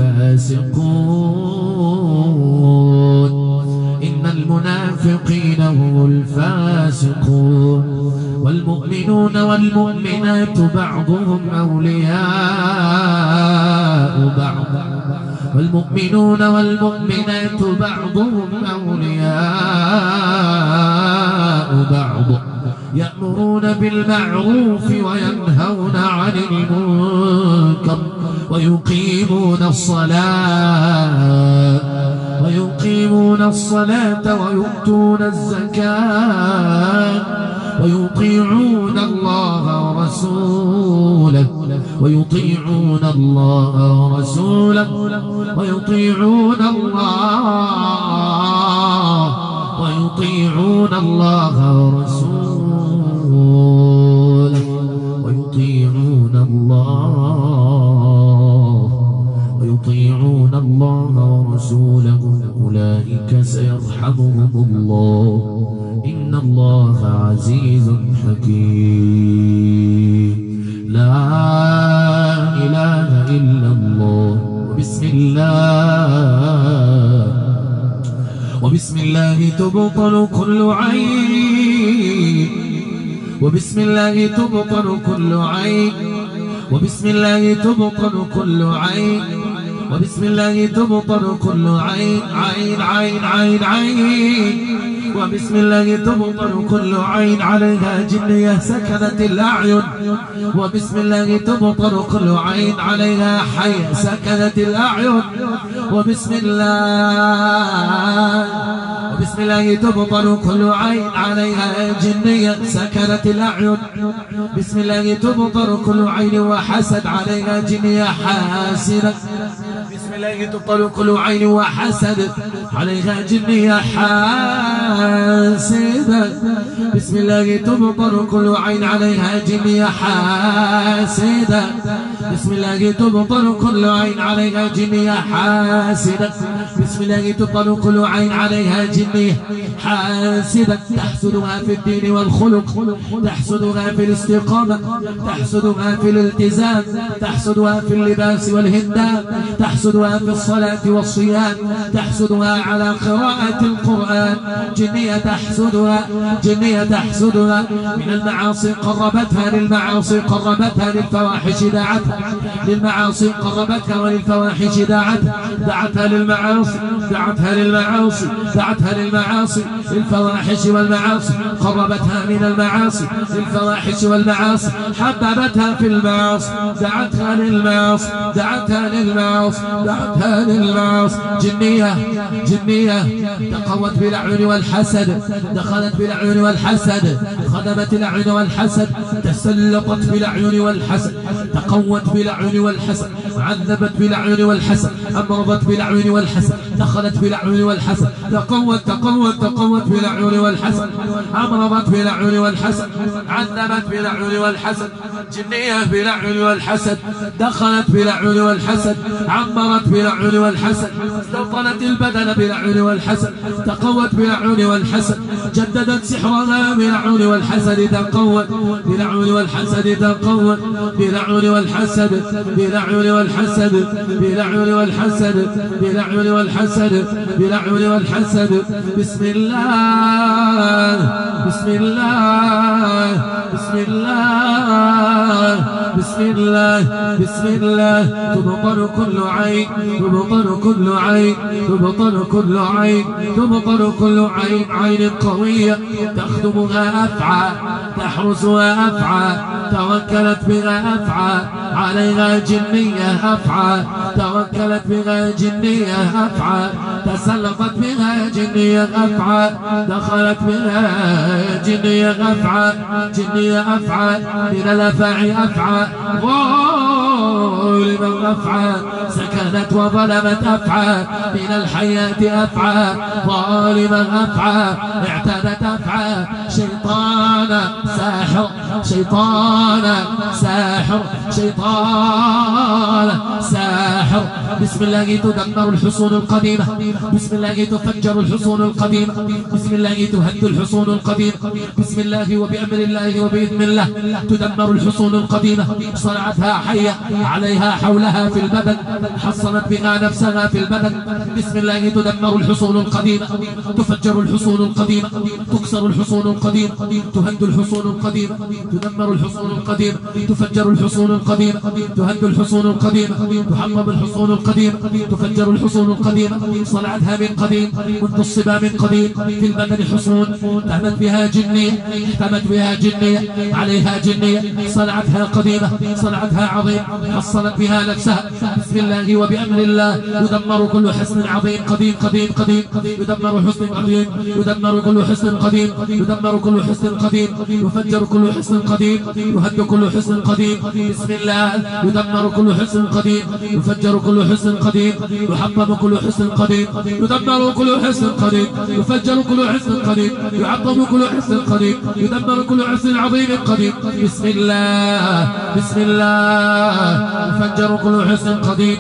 الفاسقون إن المنافقين هم الفاسقون والمؤمنون والمؤمنات بعضهم أولياء بعض والمؤمنون والمؤمنات بعضهم أولياء بعض يأمرون بالمعروف وينهون عن المنكر ويقيمون الصلاة ويقيمون الصلاة ويؤتون الزكاة ويطيعون الله ورسوله ويطيعون الله ورسوله ويطيعون الله ويطيعون الله ورسوله ويطيعون الله ويطيعون الله ورسوله أولئك سيرحمهم الله إن الله عزيز حكيم لا إله إلا الله وبسم الله وبسم الله تبطل كل عين وبسم الله تبطل كل عين وبسم الله تبطل كل عين وبسم الله تبطل كل عين عين عين عين عين وبسم الله تبطل كل عين عليها جنية سكنت الأعين وبسم الله تبطل كل عين عليها حي سكنت الأعين وبسم الله وبسم الله تبطل كل عين عليها جنية سكنت الأعين بسم الله تبطل كل عين وحسد عليها جنية حاسدة بسم الله تبطل كل عين وحسد عليها جنية حاسدة بسم الله تبطل كل عين عليها جنية حاسدة بسم الله تبطل كل عين عليها جنية حاسدة بسم الله تبطل كل عين عليها جنية حاسدة تحسدها في الدين والخلق تحسدها في الاستقامة تحسدها في الالتزام تحسدها في اللباس والهندام تحسدها في الصلاة والصيام تحسدها على قراءة القرآن جنية تحسدها جنية تحسدها من المعاصي قربتها للمعاصي قربتها للفواحش دعتها للمعاصي قربتها وللفواحش دعتها دعتها للمعاصي دعتها للمعاصي دعتها للمعاصي الفواحش والمعاصي قربتها من المعاصي الفواحش والمعاصي حببتها في المعاصي دعتها للمعاصي دعتها للمعاصي دعتها للمعاصي جنية جنية تقوت بالأعين والحسد دخلت بالأعين والحسد خدمت الأعين والحسد تسلطت بالأعين والحسد تقوت بالأعين والحسد عذبت بالأعين والحسد أمرضت بالأعين والحسد دخلت في الأعين والحسد، تقوت تقوت تقوت في الأعين والحسد، أمرضت في الأعين والحسد، عذبت في الأعين والحسد، جنية في الأعين والحسد، دخلت في الأعين والحسد، عمرت في الأعين والحسد، استوطنت البدن بالأعين والحسد، تقوت بالأعين والحسد، جددت سحرها بالأعين والحسد، تقوت بالأعين والحسد، تقوت بالأعين والحسد، بالأعين والحسد، بالأعين والحسد، بالأعين والحسد، بالأعين والحسد. بسم الله بسم الله بسم الله بسم الله بسم الله. تبطل كل عين، تبطل كل عين، تبطل كل عين، تبطل كل عين. عين قوية تخدمها أفعى، تحرسها أفعى، توكلت بها أفعى، عليها جنية أفعى، توكلت بها جنية أفعى، تسلطت بها جنية أفعى، دخلت بها جنية أفعى، جنية أفعى، من الأفاعي أفعى، ظالم أفعى، سكنت وظلمت أفعى، من الحياة أفعى، ظالم أفعى، اعتدت أفعى، شيطان ساحر، شيطان ساحر، شيطان ساحر. بسم الله تدمر الحصون القديمة، بسم الله تفجر الحصون القديمة، بسم الله تهد الحصون القديمة، بسم الله وبأمر الله وبإذن الله تدمر الحصون القديمة. صنعتها حية، عليها حولها في البدن، حصنت بها نفسها في البدن. بسم الله تدمر الحصون القديمة، تفجر الحصون القديمة، تكسر الحصون القديمة، تهد الحصون القديمة، تدمر الحصون القديمة، تفجر الحصون القديمة، تهد الحصون القديمة، تحطم الحصون القديمة، تفجر الحصون القديمة. صنعتها من قديم، منذ الصبا من قديم، في البدن حصون تهمت بها جنية، احتمت بها جنية، عليها جنية. صنعتها قديمة، صنعتها عظيم، حصنت بها نفسها. بسم الله وبأمر الله يدمر كل حصن عظيم قديم قديم قديم، يدمر حصن قديم، يدمر كل حصن قديم، يدمر كل حصن قديم، يفجر كل حصن قديم، يهد كل حصن قديم. بسم الله يدمر كل حصن قديم، يفجر كل حصن قديم، يحطم كل حصن قديم، يدمر كل حصن قديم، يفجر كل حصن قديم، يعطم كل حصن قديم، يدمر كل حصن عظيم قديم. بسم الله بسم الله يفجر كل حصن قديم،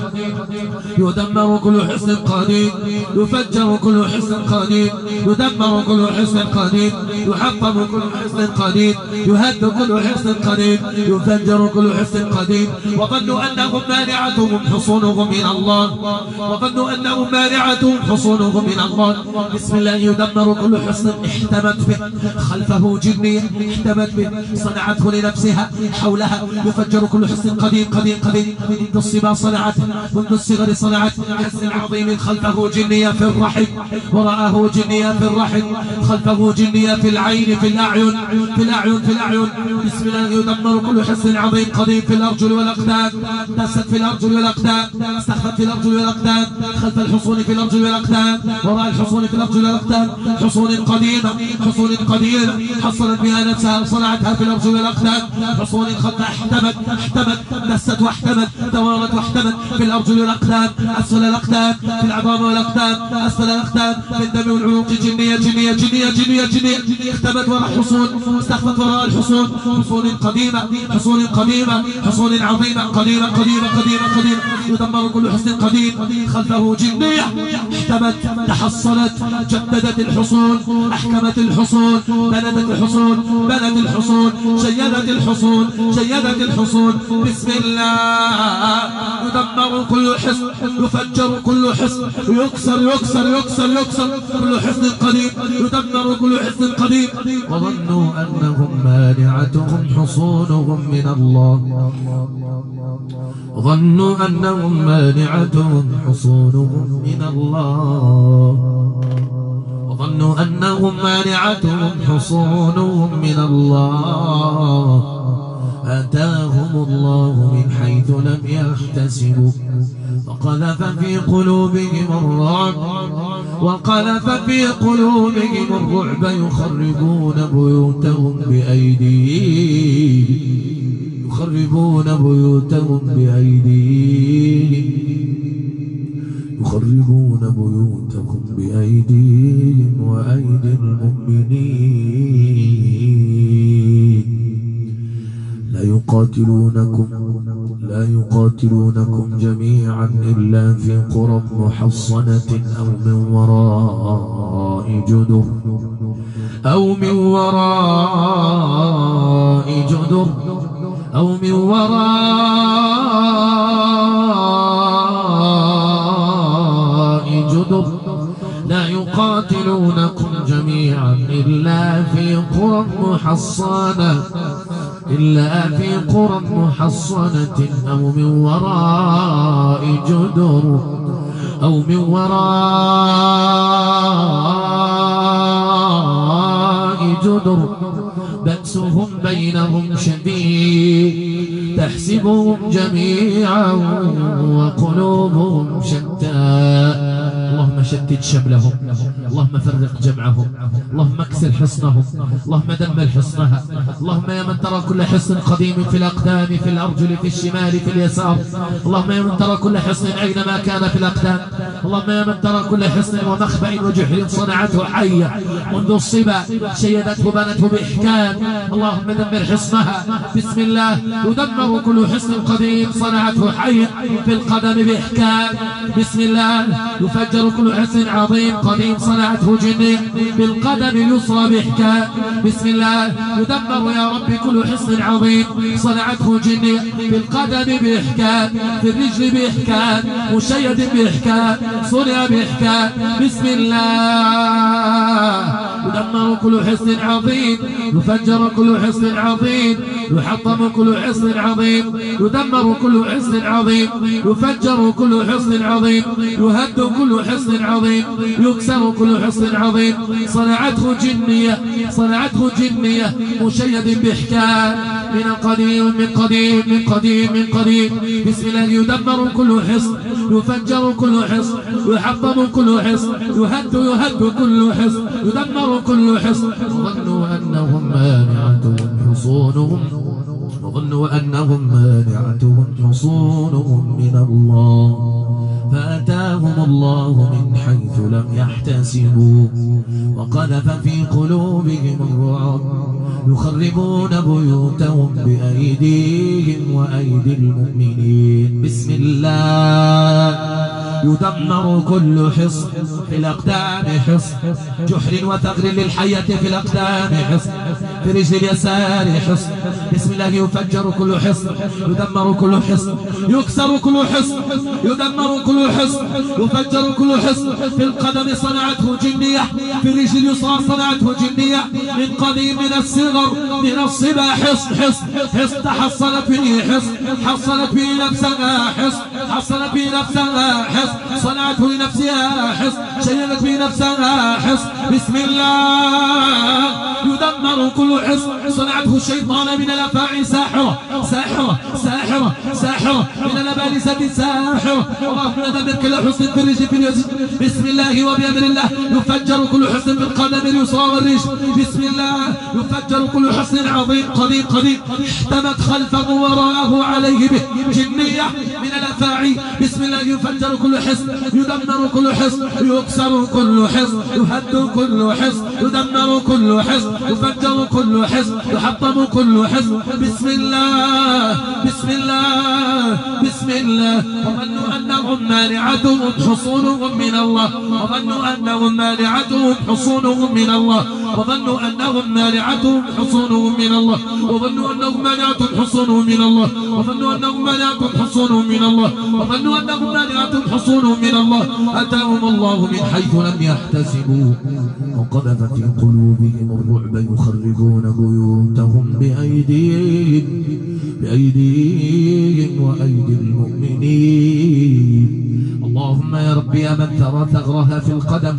يدمر كل حصن قديم، يفجر كل حصن قديم، يدمر كل حصن قديم، يحطم كل حصن قديم، يهد كل حصن قديم، يفجر كل حصن قديم. وظنوا أنهم مانعتهم حصونهم من الله، وظنوا أنهم مانعتهم حصونهم من الله. بسم الله يدمر كل حصن احتمت به خلفه جنية، احتمت به صنعته لنفسها حولها. يفجر كل حصن قديم قديم قديم، منذ الصبا صنعت، منذ الصغر صنعت حصن عظيم خلفه جنية في الرحم، وراءه جنية في الرحم، خلفه جنية في العين، في الأعين، في الأعين في الأعين. بسم الله يدمر كل حصن عظيم قديم في الأرجل والأقدام، دست في الأرجل والأقدام، استخفت في الأرجل والأقدام، خلف الحصون في الأرجل والأقدام، وراء الحصون في الأرجل والأقدام. حصون قديمة، حصون قديمة، حصلت بها نفسها، صنعتها في الأرجل والأقدام. حصون خلف احتمت، احتمت، دست واحتمت، توارت واحتمت في الأرجل والأقدام، أسفل الأقدام، في العظام والأقدام، أسفل الأقدام، في الدم والعنق. جنية جنية جنية جنية جنية، اختبت وراء حصون، استخفت وراء الحصون. حصون قديمة، حصون قديمة، حصون عظيمة قديمة قديمة قديمة قديمة. يدمر كل حصن قديم خلفه جنية، احتمت، تحصنت، جددت الحصون، أحكمت الحصون، بندت الحصون، بنت الحصون، شيدت الحصون، شيدت الحصون. بسم الله يدمر كل حصن، يفجر كل حصن، يكسر يكسر يكسر يكسر كل حصن قديم، يدمر كل حصن قديم. وظنوا أنهم مانعتهم حصونهم من الله، ظنوا أنهم مانعتهم حصونهم من الله، وظنوا أنهم مانعتهم حصونهم من الله. أتاهم الله من حيث لم يحتسبوا، وقذف في قلوبهم الرعب، وقذف في قلوبهم الرعب، يخربون بيوتهم بأيديهم، يخربون بيوتهم بأيديهم، يخربون بيوتهم بأيديهم وأيدي المؤمنين لا يقاتلونكم لا يقاتلونكم جميعا إلا في قرى محصنة أو من وراء جدر أو من وراء جدر أو من وراء جدر لا يقاتلونكم جميعا إلا في قرى محصنة إلا في قرى محصنة أو من وراء جدر أو من وراء جدر بأسهم بينهم شديد تحسبهم جميعا وقلوبهم شتى اللهم شتت شملهم اللهم فرق جمعهم اللهم اكسر حصنهم اللهم دمر حصنها اللهم يا من ترى كل حصن قديم في الأقدام في الأرجل في الشمال في اليسار اللهم يا من ترى كل حصن أينما كان في الأقدام اللهم يا من ترى كل حصن ومخبأ وجحر صنعته حية منذ الصبا شيدته بنته بإحكام اللهم دمر حصنها بسم الله يدمر كل حصن قديم صنعته حية في القدم بإحكام بسم الله يفجر كل حصن عظيم قديم صنعته جنية بالقدم اليسرى بإحكام بسم الله يدمر يا رب كل حصن عظيم صنعته جنية بالقدم بإحكام في الرجل بإحكام مشيد بإحكام صنع بإحكام بسم الله يدمر كل حصن عظيم يفجر كل حصن عظيم يحطم كل حصن عظيم يدمر كل حصن عظيم يفجر كل حصن عظيم يهد كل حصن عظيم يكسر كل حصن عظيم صنعته جنية صنعته جنية مشيد بإحكام من قديم من قديم من قديم من قديم بسم الله يدمر كل حصن يفجر كل حصن يحطم كل حصن يهد يهد كل حصن يدمر كل حصن وظنوا أنهم مانعتهم حصونهم وظنوا أنهم مانعتهم حصونهم من الله فأتاهم الله من حيث لم يحتسبوا وقذف في قلوبهم الرعب يخربون بيوتهم بأيديهم وأيدي المؤمنين بسم الله يدمر كل حصن في الأقدام حصن جحر وثغر للحية في الأقدام حصن في رجل اليسار حصن بسم الله يفجر كل حصن يدمر كل حصن يكسر كل حصن يدمر كل حصن يفجر كل حصن في القدم صنعته جنية في الرجل اليسرى صنعته جنية من قديم من الصغر من الصبا حصن حصن حصن تحصلت به حصن حصلت به نفسها حصن حصلت به نفسها حصن صنعته لنفسها حصن شيدت به نفسها حصن بسم الله يدمر كل حصن صنعته الشيطان من الأفاعي ساحرة ساحرة ساحرة ساحرة من الأبالسة ساحرة اللهم دمر كل حصن في الرجل في اليسر بسم الله وبأمر الله يفجر كل حصن بالقدم اليسرى والرجل بسم الله يفجر كل حصن عظيم قديم قديم احتمت خلفه وراءه عليه به جنية من الأفاعي بسم الله يفجر كل حصن يدمر كل حصن يكسر كل حصن يهد كل حصن يدمر كل حصن يفجر كل حصن يحطم كل حصن بسم الله بسم الله بسم الله وظنوا أنهم مانعتهم حصونهم من الله وظنوا أنهم مانعتهم حصونهم من الله وظنوا أنهم مانعتهم حصونهم من الله وظنوا أنهم مانعتهم حصونهم من الله وظنوا أنهم مانعتهم حصونهم من الله وظنوا أنهم مانعتهم حصونهم من الله أتاهم الله من حيث لم يحتسبوا وقذف في قلوبهم الرعب يخربون بيوتهم بأيديهم بأيديهم وأيدي المؤمنين اللهم يا رب يا من ترى ثغرها في القدم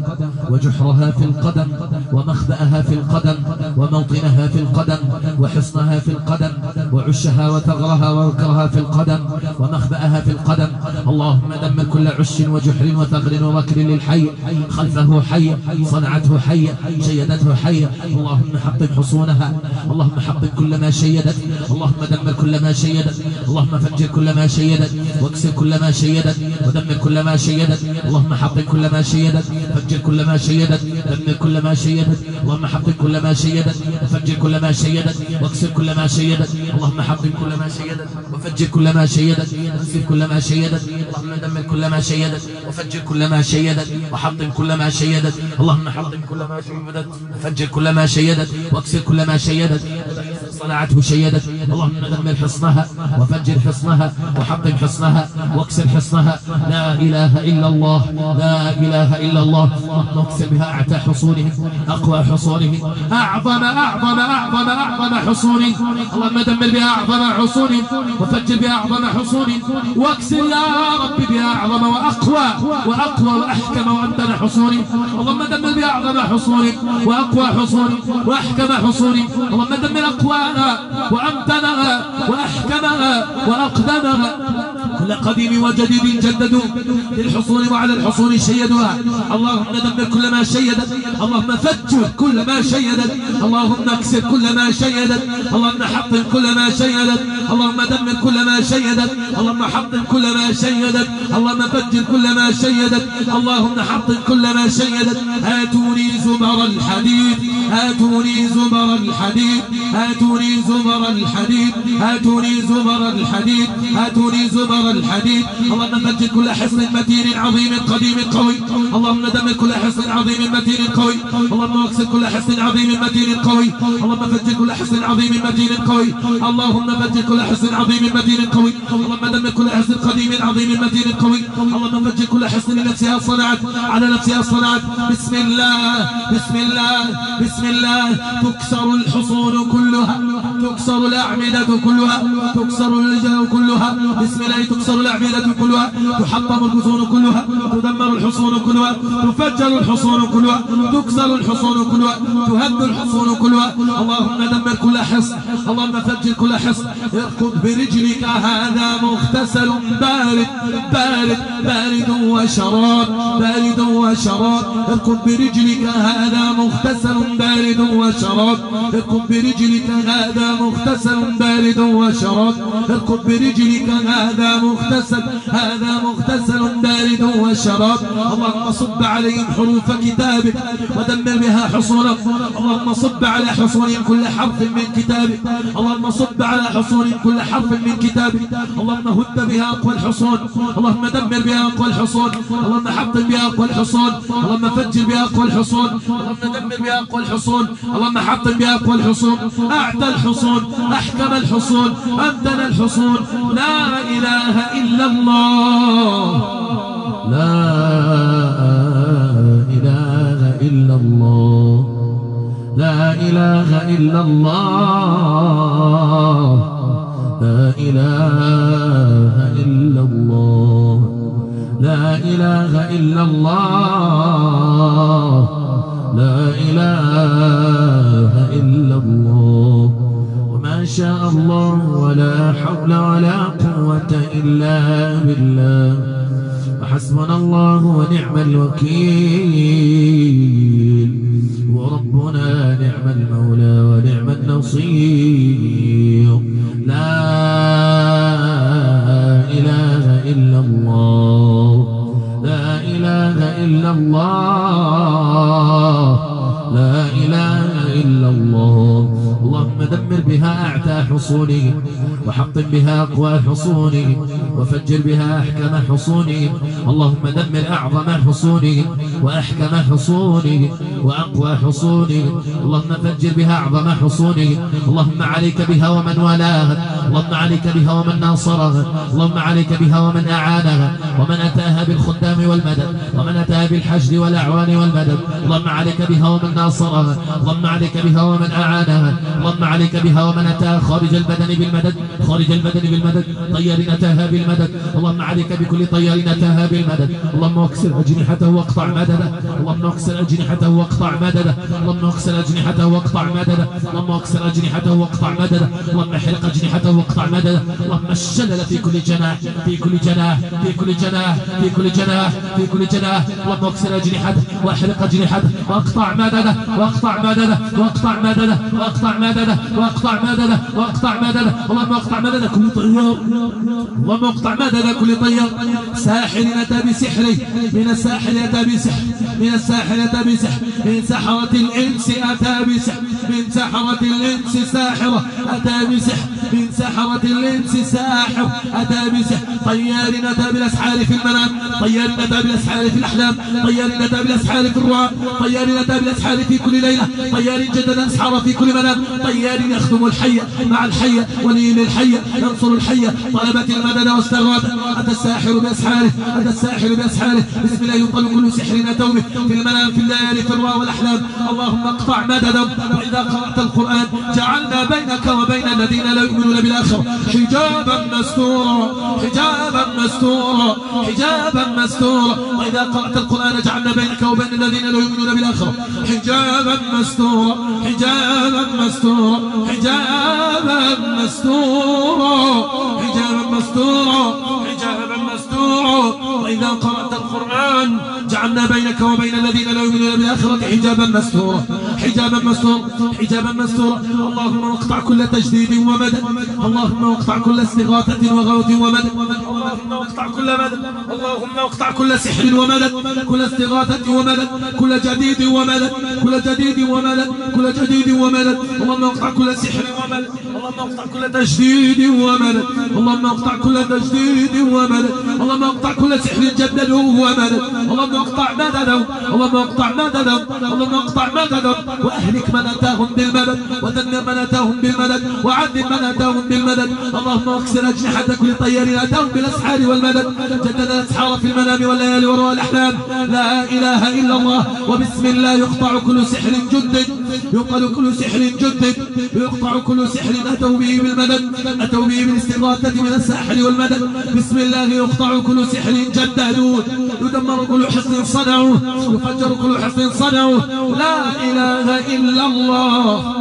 وجحرها في القدم ومخبأها في القدم وموطنها في القدم وحصنها في القدم وعشها وثغرها ووكرها في القدم ومخبأها في القدم. اللهم دمر كل عش وجحر وثغر ووكر للحي خلفه حي صنعته حي شيدته حي. اللهم حطم حصونها، اللهم حطم كل ما شيدت، اللهم دمر كل ما شيدت، اللهم فجر كل ما شيدت واكسر كل ما شيدت ودمر كل ما شيدت. اللهم حطم كل ما شيدت فجر كل ما شيدت دمر كل ما شيدت. اللهم حطم كل ما شيدت وفجر كل ما شيدت واكسر كل ما شيدت. اللهم حطم كل ما شيدت وفجر كل ما شيدت واكسر كل ما شيدت. اللهم دمر كل ما شيدت وفجر كل ما شيدت وحطم كل ما شيدت. اللهم حطم كل ما شيدت وفجر كل ما شيدت واكسر كل ما شيدت صنعته شيدت. اللهم دمر حصنها وفجر حصنها وحطم حصنها واكسر حصنها. لا إله إلا الله، لا إله إلا الله. اللهم اكسر بها أعتى حصونهم أقوى حصونهم أعظم أعظم أعظم أعظم حصونهم. اللهم دمر بها أعظم حصونهم وفجر بها أعظم حصونهم واكسر يا رب بها أعظم وأقوى وأقوى وأحكم وأمتن حصونهم. اللهم دمر بها أعظم حصونهم وأقوى حصونهم وأحكم حصونهم. اللهم دمر أقواها وأمتنها وأحكمها وأقدمها. كل قديم وجديد جددوا للحصون وعلى الحصون شيدوها. اللهم دمر كل ما شيدت، اللهم فجر كل ما شيدت، اللهم اكسر كل ما شيدت، اللهم حطم كل ما شيدت، اللهم دمر كل ما شيدت، اللهم حطم كل ما شيدت، اللهم فجر كل ما شيدت، اللهم حطم كل ما شيدت. آتوني زبر الحديد، آتوني زبر الحديد، آتوني زبر الحديد، آتوني زبر الحديد، آتوني زبر الحديد. اللهم فجر كل حصن متين عظيم قديم قوي. اللهم دمر كل حصن عظيم متين قوي. اللهم اكسر كل حصن عظيم متين قوي. اللهم فجر كل حصن عظيم متين قوي. اللهم فجر كل حصن عظيم متين قوي. اللهم دمر كل حصن قديم عظيم متين قوي. اللهم فجر كل حصن لنفسها صنعت على نفسها صنعت. بسم الله بسم الله بسم الله. تكسر الحصون كلها، تكسر الأعمدة كلها، تكسر الرجال كلها. بسم الله تكسر الأعمدة كلها، تحطم الحصون كلها، تدمر الحصون كلها، تفجر الحصون كلها، تكسر الحصون كلها، تهد الحصون كلها. اللهم دمر كل حصن، اللهم فجر كل حصن. اركض برجلك هذا مغتسل بارد بارد بارد وشراب بارد وشراب. اركض برجلك هذا مغتسل بارد وشراب. اركض برجلك هذا مغتسل بارد وشراب. اركض برجلك هذا مغتسل هذا مغتسل بارد وشراب. اللهم صب عليهم حروف كتابك ودمر بها حصونهم. اللهم صب على حصونهم كل حرف من كتابك. اللهم صب على حصونهم كل حرف من كتابك. اللهم هد بها أقوى الحصون. اللهم دمر بها أقوى الحصون. اللهم حطم بها أقوى الحصون. اللهم فجر بها أقوى الحصون. اللهم دمر بها أقوى الحصون. اللهم حطم بها أقوى الحصون. أعتى الحصون، أحكم الحصون، أمتن الحصون. لا إله إلا الله، لا إله إلا الله، لا إله إلا الله، لا إله إلا الله، لا إله إلا الله، لا إله إلا الله. وما شاء الله ولا حول ولا قوة إلا بالله. وحسبنا الله ونعم الوكيل، وربنا نعم المولى ونعم النصير. لا إله إلا الله، لا إله إلا الله، لا إله إلا الله. اللهم دمر بها أعتى حصونهم وحطم بها أقوى حصونهم وفجر بها أحكم حصونهم. اللهم دمر أعظم حصونهم وأحكم حصونهم وأقوى حصونهم. اللهم فجر بها أعظم حصونهم. اللهم عليك بها ومن والاها اللهم عليك بها ومن ناصرها، اللهم عليك بها ومن أعانها، ومن أتاها بالخدام والمدد، ومن أتاها بالحشد والأعوان والمدد. اللهم عليك بها ومن ناصرها، اللهم عليك بها ومن أعانها، اللهم عليك بها ومن أتاها خارج البدن بالمدد، خارج البدن بالمدد، طيار أتاها بالمدد. اللهم عليك بكل طيار أتاها بالمدد. اللهم اكسر أجنحته واقطع مدده، اللهم اكسر أجنحته واقطع مدده، اللهم اكسر أجنحته واقطع مدده، اللهم اكسر أجنحته واقطع مدده، اللهم احرق أجنحته واقطع مدده. اللهم الشلل في كل جناح، في كل جناح، في كل جناح، في كل جناح، في كل جناح. اللهم اكسر أجنحته واحرق أجنحته واقطع مدده، واقطع مدده، واقطع مدده، واقطع مدده، واقطع مدده، واقطع مدده. اللهم اقطع مدده كل طيار، اللهم اقطع مدده كل طيار. ساحر أتى بسحره، من الساحر أتى بسحر، من الساحر أتى بسحر، من سحرة الإنس أتى بسحر، من سحرة الإنس ساحرة أتى بسحر، من سحرة الإنس ساحر أتى بسحر. طيار أتى بالأسحار في المنام، طيار أتى بالأسحار في الأحلام، طيار أتى بالأسحار في الرعب، طيار أتى بالأسحار في كل ليلة، طيار جدد أسحار في كل منام، طيار يخدم الحي مع الحي ولي للحي ينصر الحي، طلبت المدد واستغاث. أتى الساحر بأسحاره، أتى الساحر بأسحاره. بسم الله يبطل كل سحر أتوا به في المنام في الليالي في الرؤى والأحلام. اللهم اقطع مددهم. وإذا قرأت القرآن جعلنا بينك وبين الذين لا يؤمنون بالآخرة حجابا مستورا، حجابا مستورا، حجابا مستورا. وإذا قرأت القرآن جعلنا بينك وبين الذين لا يؤمنون بالآخرة حجابا مستورا، حجابا مستورا، حجابا مستورا، حجابا مستورا، حجابا مستورا. وإذا قرأت القرآن جعلنا بينك وبين الذين لا يؤمنون بالآخرة حجابا مستورا، حجابا مستورا، حجابا مستورا. اللهم اقطع كل تجديد ومدد، اللهم اقطع كل استغاثة وغوث ومدد، اللهم اقطع كل مدد، اللهم اقطع كل سحر ومدد، كل استغاثة ومدد، كل جديد ومدد، كل جديد ومدد، كل جديد ومدد. اللهم اقطع كل سحر ومدد، اللهم اقطع كل تجديد ومدد، اللهم اقطع كل تجديد ومدد، اللهم اقطع كل سحر جدد ومدد، اللهم اقطع مدده، اللهم اقطع مدده، اللهم اقطع مدده. واهلك من اتاهم بالمدد، ودمر من اتاهم بالمدد، وعذب من اتاهم بالمدد. اللهم اكسر اجنحه كل طيار اتاهم بالاسحار والمدد، جدد الاسحار في المنام والليالي ورؤى الاحلام. لا اله الا الله. وبسم الله يقطع كل سحر جدد، يقطع كل سحر جدد، يقطع كل سحر اتوا به بالمدد، اتوا به بالاستغاثه من الساحر والمدد. بسم الله يقطع كل سحر جددون، يدمر كل حصن صنعوه، يفجر كل حصن صنعوه. لا إله إلا الله.